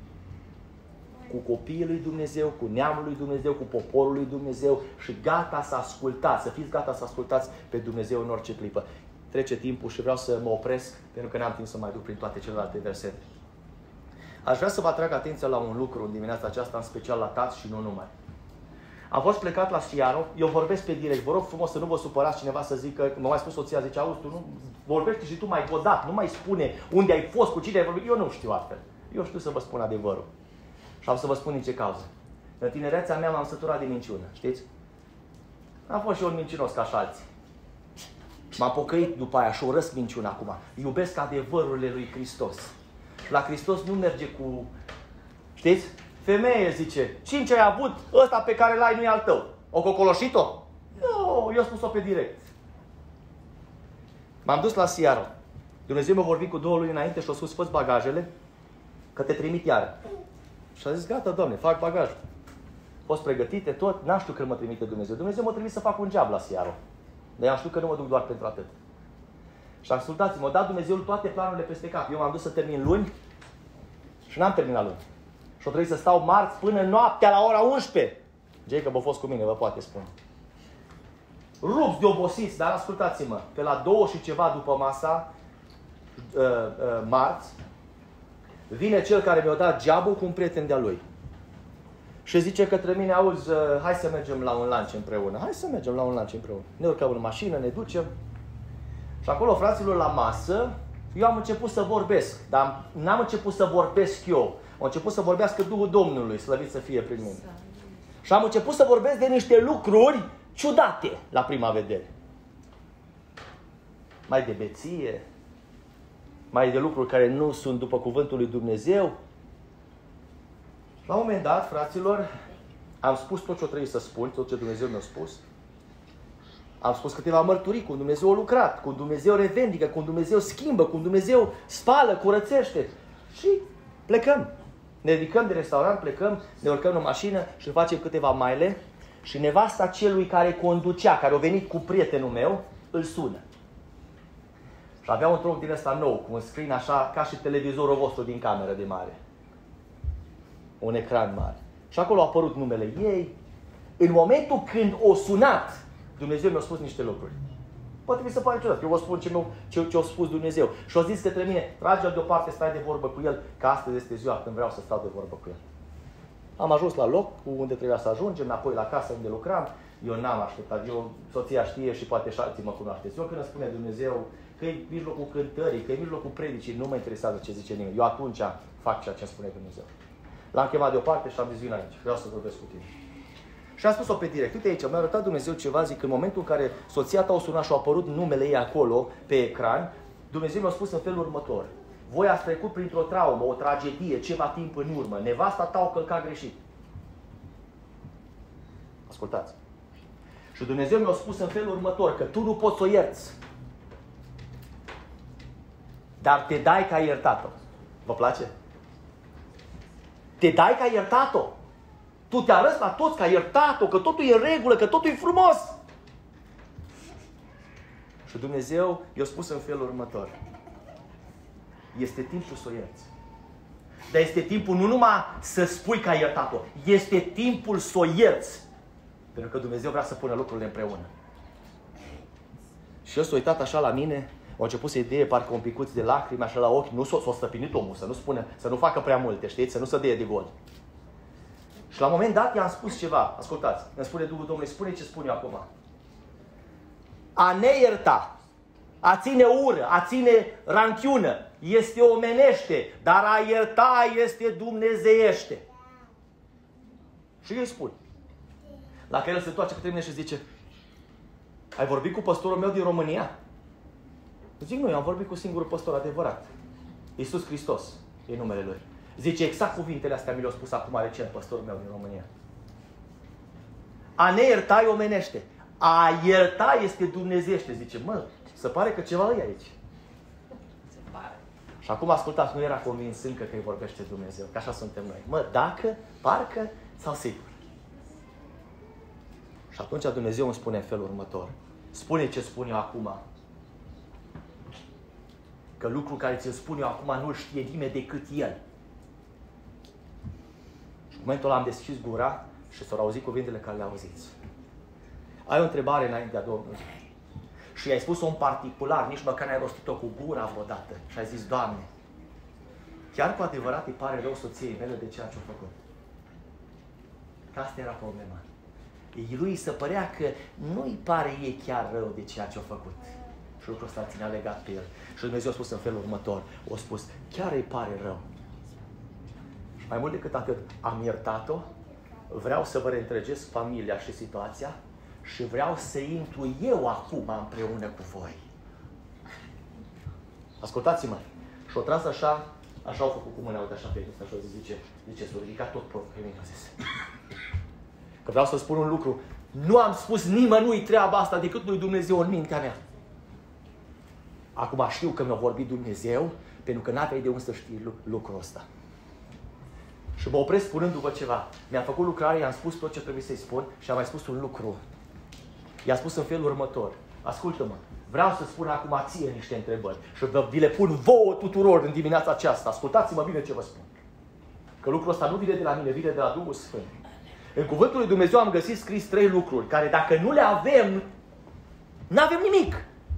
cu copiii lui Dumnezeu, cu neamul lui Dumnezeu, cu poporul lui Dumnezeu și gata să ascultați, să fiți gata să ascultați pe Dumnezeu în orice clipă. Trece timpul și vreau să mă opresc, pentru că n-am timp să mai duc prin toate celelalte versete. Aș vrea să vă atrag atenția la un lucru în dimineața aceasta, în special la tați și nu numai. Am fost plecat la Siaro, eu vorbesc pe direct, vă rog frumos să nu vă supărați cineva să zică, mă mai spus soția, zice, auzi, tu nu vorbești și tu mai godat, nu mai spune unde ai fost, cu cine ai vorbit, eu nu știu altfel. Eu știu să vă spun adevărul. Și am să vă spun din ce cauză. În tinerețea mea m-am săturat de minciună, știți? Am fost și eu un mincinos ca și alții. M-am pocăit după aia și urăsc minciuna acum. Iubesc adevărurile lui Hristos. Și la Hristos nu merge cu, știți? Femeie zice, 5 ai avut, ăsta pe care l-ai nu e al tău. O cocoloșit-o? Nu, eu spus-o pe direct. M-am dus la Siaro. Dumnezeu mi-a vorbit cu 2 luni înainte și a spus, fă-ți bagajele, că te trimit iară. Și a zis, gata, Doamne, fac bagajul. Fost pregătite tot, n-am știut când mă trimite Dumnezeu. Dumnezeu m-a trimis să fac un job la Siaro. Dar eu știu că nu mă duc doar pentru atât. Și ascultați, m-a dat Dumnezeu toate planurile peste cap. Eu m-am dus să termin luni și n-am terminat luni. Și o trebuie să stau marți până noaptea la ora 11. Jacob a fost cu mine, vă poate spune. Rupți de obosiți, dar ascultați-mă, pe la 2 și ceva după masa, marți, vine cel care mi-a dat job-ul cu un prieten de-a lui. Și zice către mine, auzi, hai să mergem la un lunch împreună. Hai să mergem la un lunch împreună. Ne urcăm în mașină, ne ducem. Și acolo, fraților, la masă, eu am început să vorbesc. Dar n-am început să vorbesc eu. Am început să vorbească Duhul Domnului, slăvit să fie prin mine. Și am început să vorbesc de niște lucruri ciudate la prima vedere. Mai de beție, mai de lucruri care nu sunt după cuvântul lui Dumnezeu. La un moment dat, fraților, am spus tot ce o trebuie să spun, tot ce Dumnezeu mi-a spus. Am spus câteva mărturii, cum Dumnezeu a lucrat, cum Dumnezeu revendică, cum Dumnezeu schimbă, cum Dumnezeu spală, curățește. Și plecăm. Ne ridicăm de restaurant, plecăm, ne urcăm în mașină și facem câteva maile. Și nevasta celui care conducea, care a venit cu prietenul meu, îl sună. Și avea un troc din ăsta nou, cu un screen așa, ca și televizorul vostru din cameră de mare. Un ecran mare. Și acolo a apărut numele ei. În momentul când o sunat, Dumnezeu mi-a spus niște lucruri. Poate mi se pare ciudat. Eu vă spun ce a spus Dumnezeu. Și a zis către mine, trage-l deoparte, stai de vorbă cu el, că astăzi este ziua când vreau să stau de vorbă cu el. Am ajuns la loc unde trebuia să ajungem, înapoi la casă unde lucram. Eu n-am așteptat. Soția știe și poate și alții mă cunoașteți. Eu când îmi spune Dumnezeu că e mijlocul cântării, că e mijlocul predicii, nu mă interesează ce zice nimeni. Eu atunci fac ceea ce îmi spune Dumnezeu. L-am chemat deoparte și am zis, vin aici, vreau să vorbesc cu tine. Și am spus-o pe direct. Uite aici, mi-a arătat Dumnezeu ceva, zic, în momentul în care soția ta o suna și a apărut numele ei acolo, pe ecran, Dumnezeu mi-a spus în felul următor. Voi ați trecut printr-o traumă, o tragedie, ceva timp în urmă. Nevasta ta o călca greșit. Ascultați. Și Dumnezeu mi-a spus în felul următor, că tu nu poți să o ierți. dar te dai că ai iertat-o. Vă place? Te dai că ai iertat-o. Tu te arăți la toți că ai iertat-o, că totul e în regulă, că totul e frumos. Și Dumnezeu i-a spus în felul următor. Este timpul să o ierți. Dar este timpul nu numai să spui că ai iertat-o. Este timpul să o ierți. Pentru că Dumnezeu vrea să pună lucrurile împreună. Și eu s-a uitat așa la mine, a început să-i dea parcă un picuț de lacrimi așa la ochi. Nu s-a stăpinit omul, să nu spună, să nu facă prea multe, știți? Să nu se dea de gol. Și la un moment dat i-am spus ceva. Ascultați, îmi spune Duhul Domnului, spune ce spun eu acum. A ne ierta, a ține ură, a ține ranchiună, este omenește, dar a ierta este dumnezeiește. Și eu îi spun. La care el se întoarce către mine și zice, ai vorbit cu păstorul meu din România? Zic, nu, eu am vorbit cu singurul păstor adevărat. Iisus Hristos e numele Lui. Zice, exact cuvintele astea mi le-a spus acum recent păstorul meu din România. A ne ierta e omenește. A ierta este dumnezeiește. Zice, mă, se pare că ceva e aici. Se pare. Și acum ascultați, nu era convins încă că îi vorbește Dumnezeu, că așa suntem noi. Mă, dacă, parcă sau sigur. Și atunci Dumnezeu îmi spune în felul următor. Spune ce spun eu acum. Că lucrul care ți-l spun eu acum nu-l știe nimeni decât El. Și în momentul ăla am deschis gura și s-au auzit cuvintele care le auziți. Ai o întrebare înaintea Domnului. Și i-ai spus-o în particular, nici măcar n-ai rostit-o cu gura vreodată. Și ai zis, Doamne, chiar cu adevărat îi pare rău soției mele de ceea ce a făcut. Că asta era problema. Lui se părea că nu-i pare ei chiar rău de ceea ce a făcut. Și lucrul ăsta ținea legat pe el. Și Dumnezeu a spus în felul următor. A spus, chiar îi pare rău. Și mai mult decât atât, am iertat-o, vreau să vă reîntregesc familia și situația și vreau să intru eu acum împreună cu voi. Ascultați-mă. Și o tras așa, așa au făcut cu mâna, uite așa pe el, așa zice, s-a ridicat tot pe mine, a zis. Că vreau să spun un lucru. Nu am spus nimănui treaba asta decât lui Dumnezeu în mintea mea. Acum știu că mi-a vorbit Dumnezeu, pentru că n-aveai de unde să știi lucrul ăsta. Și mă opresc spunându-vă ceva. Mi-am făcut lucrare, i-am spus tot ce trebuie să-i spun și am mai spus un lucru. I-am spus în felul următor. Ascultă-mă, vreau să spun acum ție niște întrebări și vi le pun vouă tuturor în dimineața aceasta. Ascultați-mă bine ce vă spun. Că lucrul ăsta nu vine de la mine, vine de la Duhul Sfânt. În cuvântul lui Dumnezeu am găsit scris 3 lucruri care dacă nu le avem, n-avem nimic.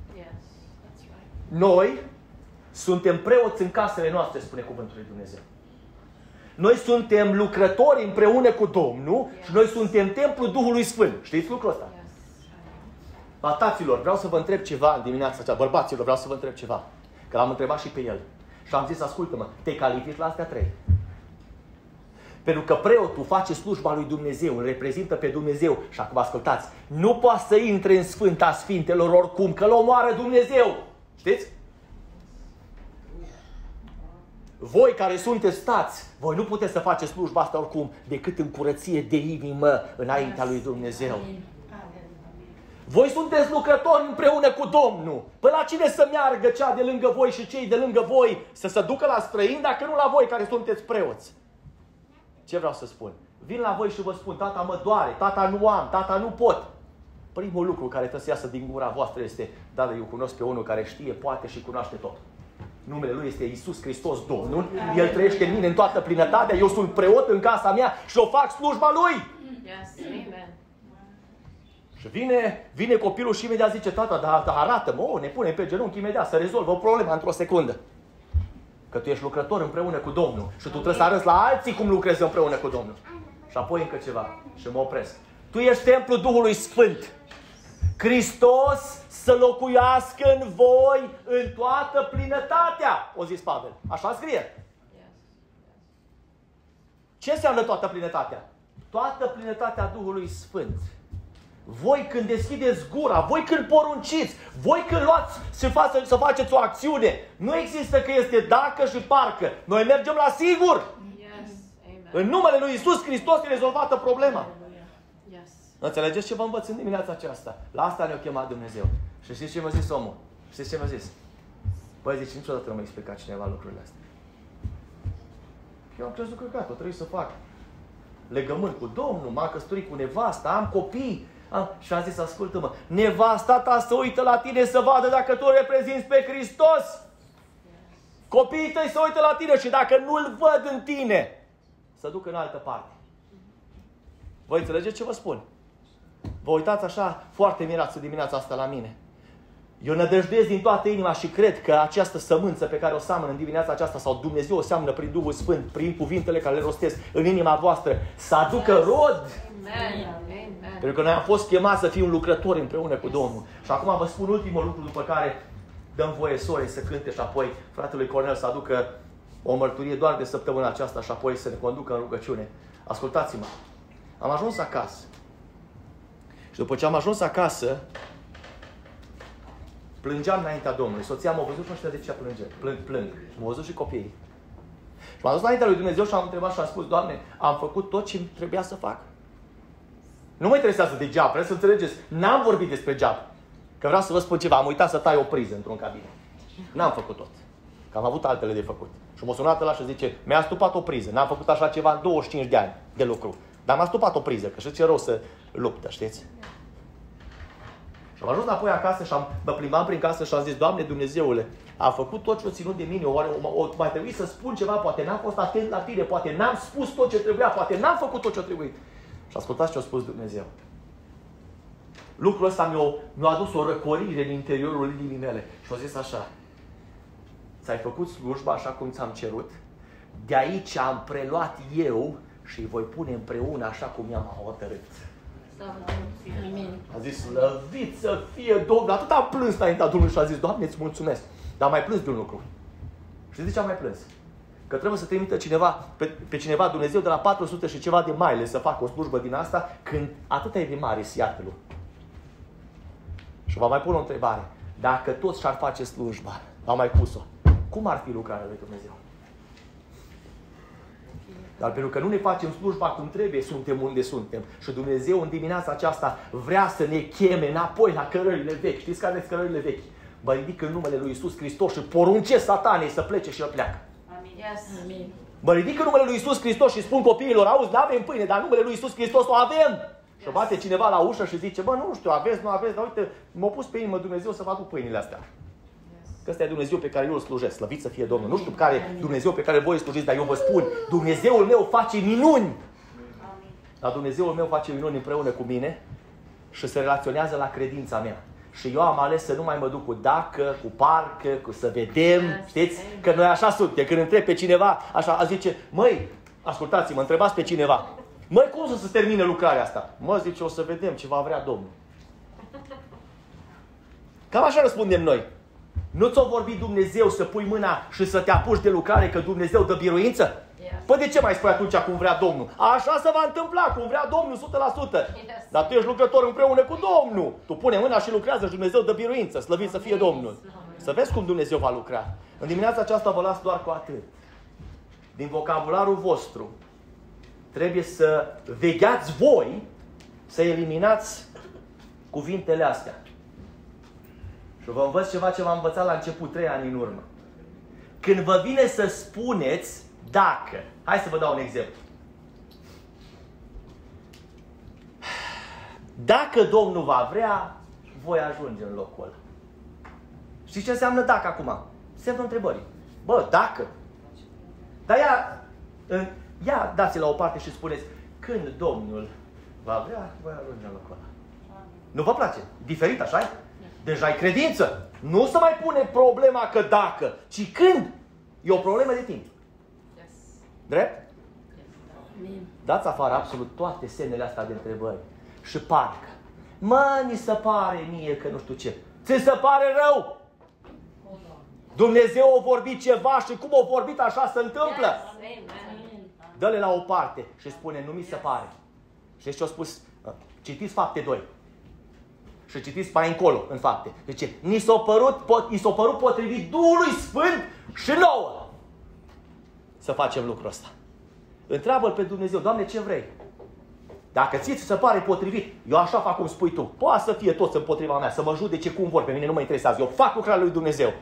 Noi suntem preoți în casele noastre, spune cuvântul lui Dumnezeu. Noi suntem lucrători împreună cu Domnul și noi suntem templul Duhului Sfânt. Știți lucrul ăsta? Bataților, vreau să vă întreb ceva în dimineața aceasta. Bărbaților, vreau să vă întreb ceva. Că l-am întrebat și pe el. Și am zis, ascultă-mă, te califici la astea 3. Pentru că preotul face slujba lui Dumnezeu, îl reprezintă pe Dumnezeu. Și acum ascultați, nu poate să intre în Sfânta Sfintelor oricum, că l-omoară Dumnezeu. Știți? Voi care sunteți stați, voi nu puteți să faceți slujba asta oricum, decât în curăție de inimă înaintea lui Dumnezeu. Voi sunteți lucrători împreună cu Domnul. Păi la cine să meargă cea de lângă voi și cei de lângă voi să se ducă la străini, dacă nu la voi care sunteți preoți? Ce vreau să spun? Vin la voi și vă spun, tata mă doare, tata nu am, tata nu pot. Primul lucru care trebuie să iasă din gura voastră este, da, eu cunosc pe unul care știe, poate și cunoaște tot. Numele Lui este Iisus Hristos Domnul, El trăiește în mine în toată plinătatea, eu sunt preot în casa mea și o fac slujba Lui. Yes, amen. Și vine copilul și imediat zice, tata, dar arată-mă, ne punem pe genunchi imediat să rezolvă problema într-o secundă. Că tu ești lucrător împreună cu Domnul și tu trebuie să arăți la alții cum lucrezi împreună cu Domnul. Și apoi încă ceva și mă opresc. Tu ești templul Duhului Sfânt. Hristos să locuiască în voi în toată plinătatea, o zis Pavel. Așa scrie. Ce înseamnă toată plinătatea? Toată plinătatea Duhului Sfânt. Voi când deschideți gura, voi când porunciți, voi când luați să faceți o acțiune, nu există că este dacă și parcă. Noi mergem la sigur. Yes, amen. În numele lui Iisus Hristos e rezolvată problema. Yes. Înțelegeți ce vă învăț în dimineața aceasta? La asta ne-a chemat Dumnezeu. Și știți ce mi-a zis omul? Știți ce mi-a zis? Băi, zice, niciodată nu mi-a explicat cineva lucrurile astea. Eu am crezut că gata, trebuie să fac legământ cu Domnul, m-am căsătorit cu nevasta, am copii. Și am zis, ascultă-mă, nevasta ta să uită la tine să vadă dacă tu reprezinți pe Hristos. Copiii tăi să uită la tine și dacă nu-L văd în tine, să ducă în altă parte. Voi înțelegeți ce vă spun? Vă uitați așa foarte mirați dimineața asta la mine. Eu nădăjduiesc din toată inima și cred că această sămânță pe care o seamănă în dimineața aceasta, sau Dumnezeu o seamănă prin Duhul Sfânt, prin cuvintele care le rostesc în inima voastră, să aducă rod. Amen. Pentru că noi am fost chemați să fim lucrători împreună cu Domnul. Și acum vă spun ultimul lucru, după care dăm voie sorei să cânte și apoi fratelui Cornel să aducă o mărturie doar de săptămâna aceasta și apoi să ne conducă în rugăciune. Ascultați-mă. Am ajuns acasă. Și după ce am ajuns acasă, plângeam înaintea Domnului. Soția m-a văzut și nu știa de ce plâng. Și m-a văzut și copiii. Și m-am dus înaintea lui Dumnezeu și am întrebat și am spus, Doamne, am făcut tot ce trebuia să fac. Nu mă interesează de job, vreau să înțelegeți. N-am vorbit despre job. Că vreau să vă spun ceva, am uitat să tai o priză într-un cabinet. N-am făcut tot. Că am avut altele de făcut. Și m-a sunat ăla și zice, mi-a stupat o priză. N-am făcut așa ceva în 25 de ani de lucru. Dar m-a stupat o priză, că știți ce rău să luptă, știți? Și am ajuns apoi acasă și mă plimbam prin casă și am zis, Doamne Dumnezeule, a făcut tot ce a ținut de mine, oare mai trebuie să spun ceva, poate n-am fost atent la tine, poate n-am spus tot ce trebuia, poate n-am făcut tot ce trebuia. Și ascultați ce a spus Dumnezeu. Lucrul ăsta mi-a adus o răcorire în interiorul inimii mele. Și a zis așa, ți-ai făcut slujba așa cum ți-am cerut, de aici am preluat eu și îi voi pune împreună așa cum i-am hotărât. A zis, slăvit să fie Domnul. Atât am plâns înaintea Domnului și a zis, Doamne, îți mulțumesc. Dar am mai plâns de un lucru. Și de ce am mai plâns? Că trebuie să trimită cineva, pe cineva Dumnezeu de la 400 și ceva de maile să facă o slujbă din asta, când atâta e de mare siatul. Și vă mai pun o întrebare. Dacă toți și-ar face slujba, am mai pus-o, cum ar fi lucrarea lui Dumnezeu? Dar pentru că nu ne facem slujba cum trebuie, suntem unde suntem. Și Dumnezeu în dimineața aceasta vrea să ne cheme înapoi la cărările vechi. Știți care sunt cărările vechi? Mă ridic în numele lui Iisus Hristos și poruncesc satanei să plece și el pleacă. Amin. Yes. Amin. Mă ridic în numele lui Iisus Hristos și spun copiilor, auzi, n-avem pâine, dar în numele lui Iisus Hristos o avem. Yes. Și bate cineva la ușă și zice, bă, nu știu, aveți, nu aveți, dar uite, m-a pus pe inimă Dumnezeu să vă aduc pâinile astea. Că ăsta e Dumnezeu pe care eu îl slujesc. Slăvit să fie Domnul. Nu știu care Dumnezeu pe care voi îl slujiți, dar eu vă spun, Dumnezeul meu face minuni. Dar Dumnezeul meu face minuni împreună cu mine și se relaționează la credința mea. Și eu am ales să nu mai mă duc cu dacă, cu parcă, cu să vedem, știți? Că noi așa suntem. Când întreb pe cineva, așa, zice, măi, ascultați-mă, întrebați pe cineva, măi, cum să se termine lucrarea asta? Mă, zice, o să vedem ce va vrea Domnul. Cam așa răspundem noi. Nu ți-o vorbi Dumnezeu să pui mâna și să te apuci de lucrare, că Dumnezeu dă biruință? Yes. Păi de ce mai spui atunci cum vrea Domnul? Așa se va întâmpla, cum vrea Domnul 100%. Yes. Dar tu ești lucrător împreună cu Domnul. Tu pune mâna și lucrează și Dumnezeu dă biruință. Slăvit să fie Domnul. Să vezi cum Dumnezeu va lucra. În dimineața aceasta vă las doar cu atât. Din vocabularul vostru trebuie să vegheați voi să eliminați cuvintele astea. Și vă învăț ceva ce v-am învățat la început 3 ani în urmă. Când vă vine să spuneți dacă. Hai să vă dau un exemplu. Dacă Domnul va vrea, voi ajunge în locul ăla. Știți ce înseamnă dacă acum? Semnul întrebării. Bă, dacă. Dar ia dați la o parte și spuneți, când Domnul va vrea, voi ajunge în locul ăla. Nu vă place? Diferit, așa-i? Deja ai credință. Nu se mai pune problema că dacă, ci când. E o problemă de timp. Yes. Drept? Yes. Dați afară absolut toate semnele astea de întrebări. Și parcă. Mă, mi se pare mie că nu știu ce. Ți se pare rău? Dumnezeu a vorbit ceva și cum a vorbit așa se întâmplă. Yes. Dă-le la o parte și spune, nu mi se pare. Și ce a spus? Citiți Fapte 2. Și citiți mai încolo, în Fapte. Deci, ni s-a părut potrivit Duhului Sfânt și nouă să facem lucrul ăsta. Întreabă-L pe Dumnezeu, Doamne, ce vrei? Dacă ție ți se pare potrivit, eu așa fac cum spui tu. Poate să fie toți împotriva mea, să mă judece cum vor, pe mine nu mă interesează. Eu fac lucrarea lui Dumnezeu.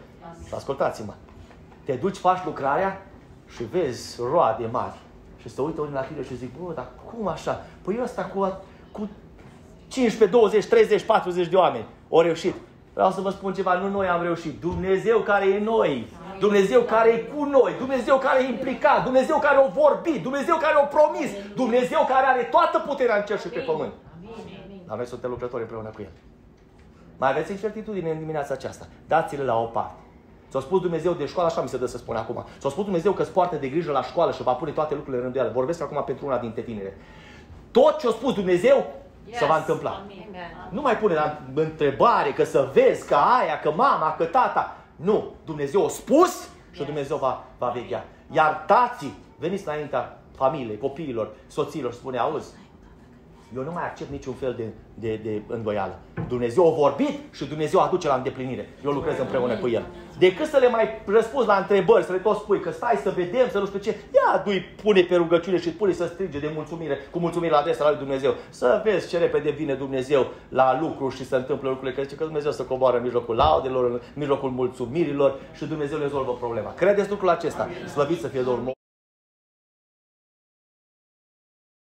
Ascultați-mă. Te duci, faci lucrarea și vezi roade mari. Și se uită unii la tine și zic, bă, dar cum așa? Păi eu ăsta cu 15, 20, 30, 40 de oameni au reușit. Vreau să vă spun ceva, nu noi am reușit. Dumnezeu care e noi, Dumnezeu care e cu noi, Dumnezeu care e implicat, Dumnezeu care a vorbit, Dumnezeu care a promis, Dumnezeu care are toată puterea în cer și pe pământ. Dar noi suntem lucrători împreună cu El. Mai aveți incertitudine în dimineața aceasta? Dați-le la o parte. Ți-a spus Dumnezeu de școală, așa mi se dă să spun acum. Ți-a spus Dumnezeu că îți poartă de grijă la școală și va pune toate lucrurile în rânduială. Vorbesc acum pentru una dintre tinere. Tot ce a spus Dumnezeu se va întâmpla. Nu mai pune la întrebare că să vezi, că aia, că mama, că tata. Nu. Dumnezeu a spus și Dumnezeu va veghea. Iar tații, veniți înaintea familiei, copiilor, soților și spune, auzi, eu nu mai accept niciun fel de îndoială. Dumnezeu a vorbit și Dumnezeu aduce la îndeplinire. Eu lucrez împreună cu El. Decât să le mai răspunzi la întrebări, să le tot spui că stai să vedem, să nu știu ce, ia du-i, pune pe rugăciune și pune să strige de mulțumire, cu mulțumire la adresa lui Dumnezeu. Să vezi ce repede vine Dumnezeu la lucru și se întâmplă lucrurile. Că zice că Dumnezeu se coboară în mijlocul laudelor, în mijlocul mulțumirilor și Dumnezeu rezolvă problema. Credeți lucrul acesta? Slăvit să fie Domnul.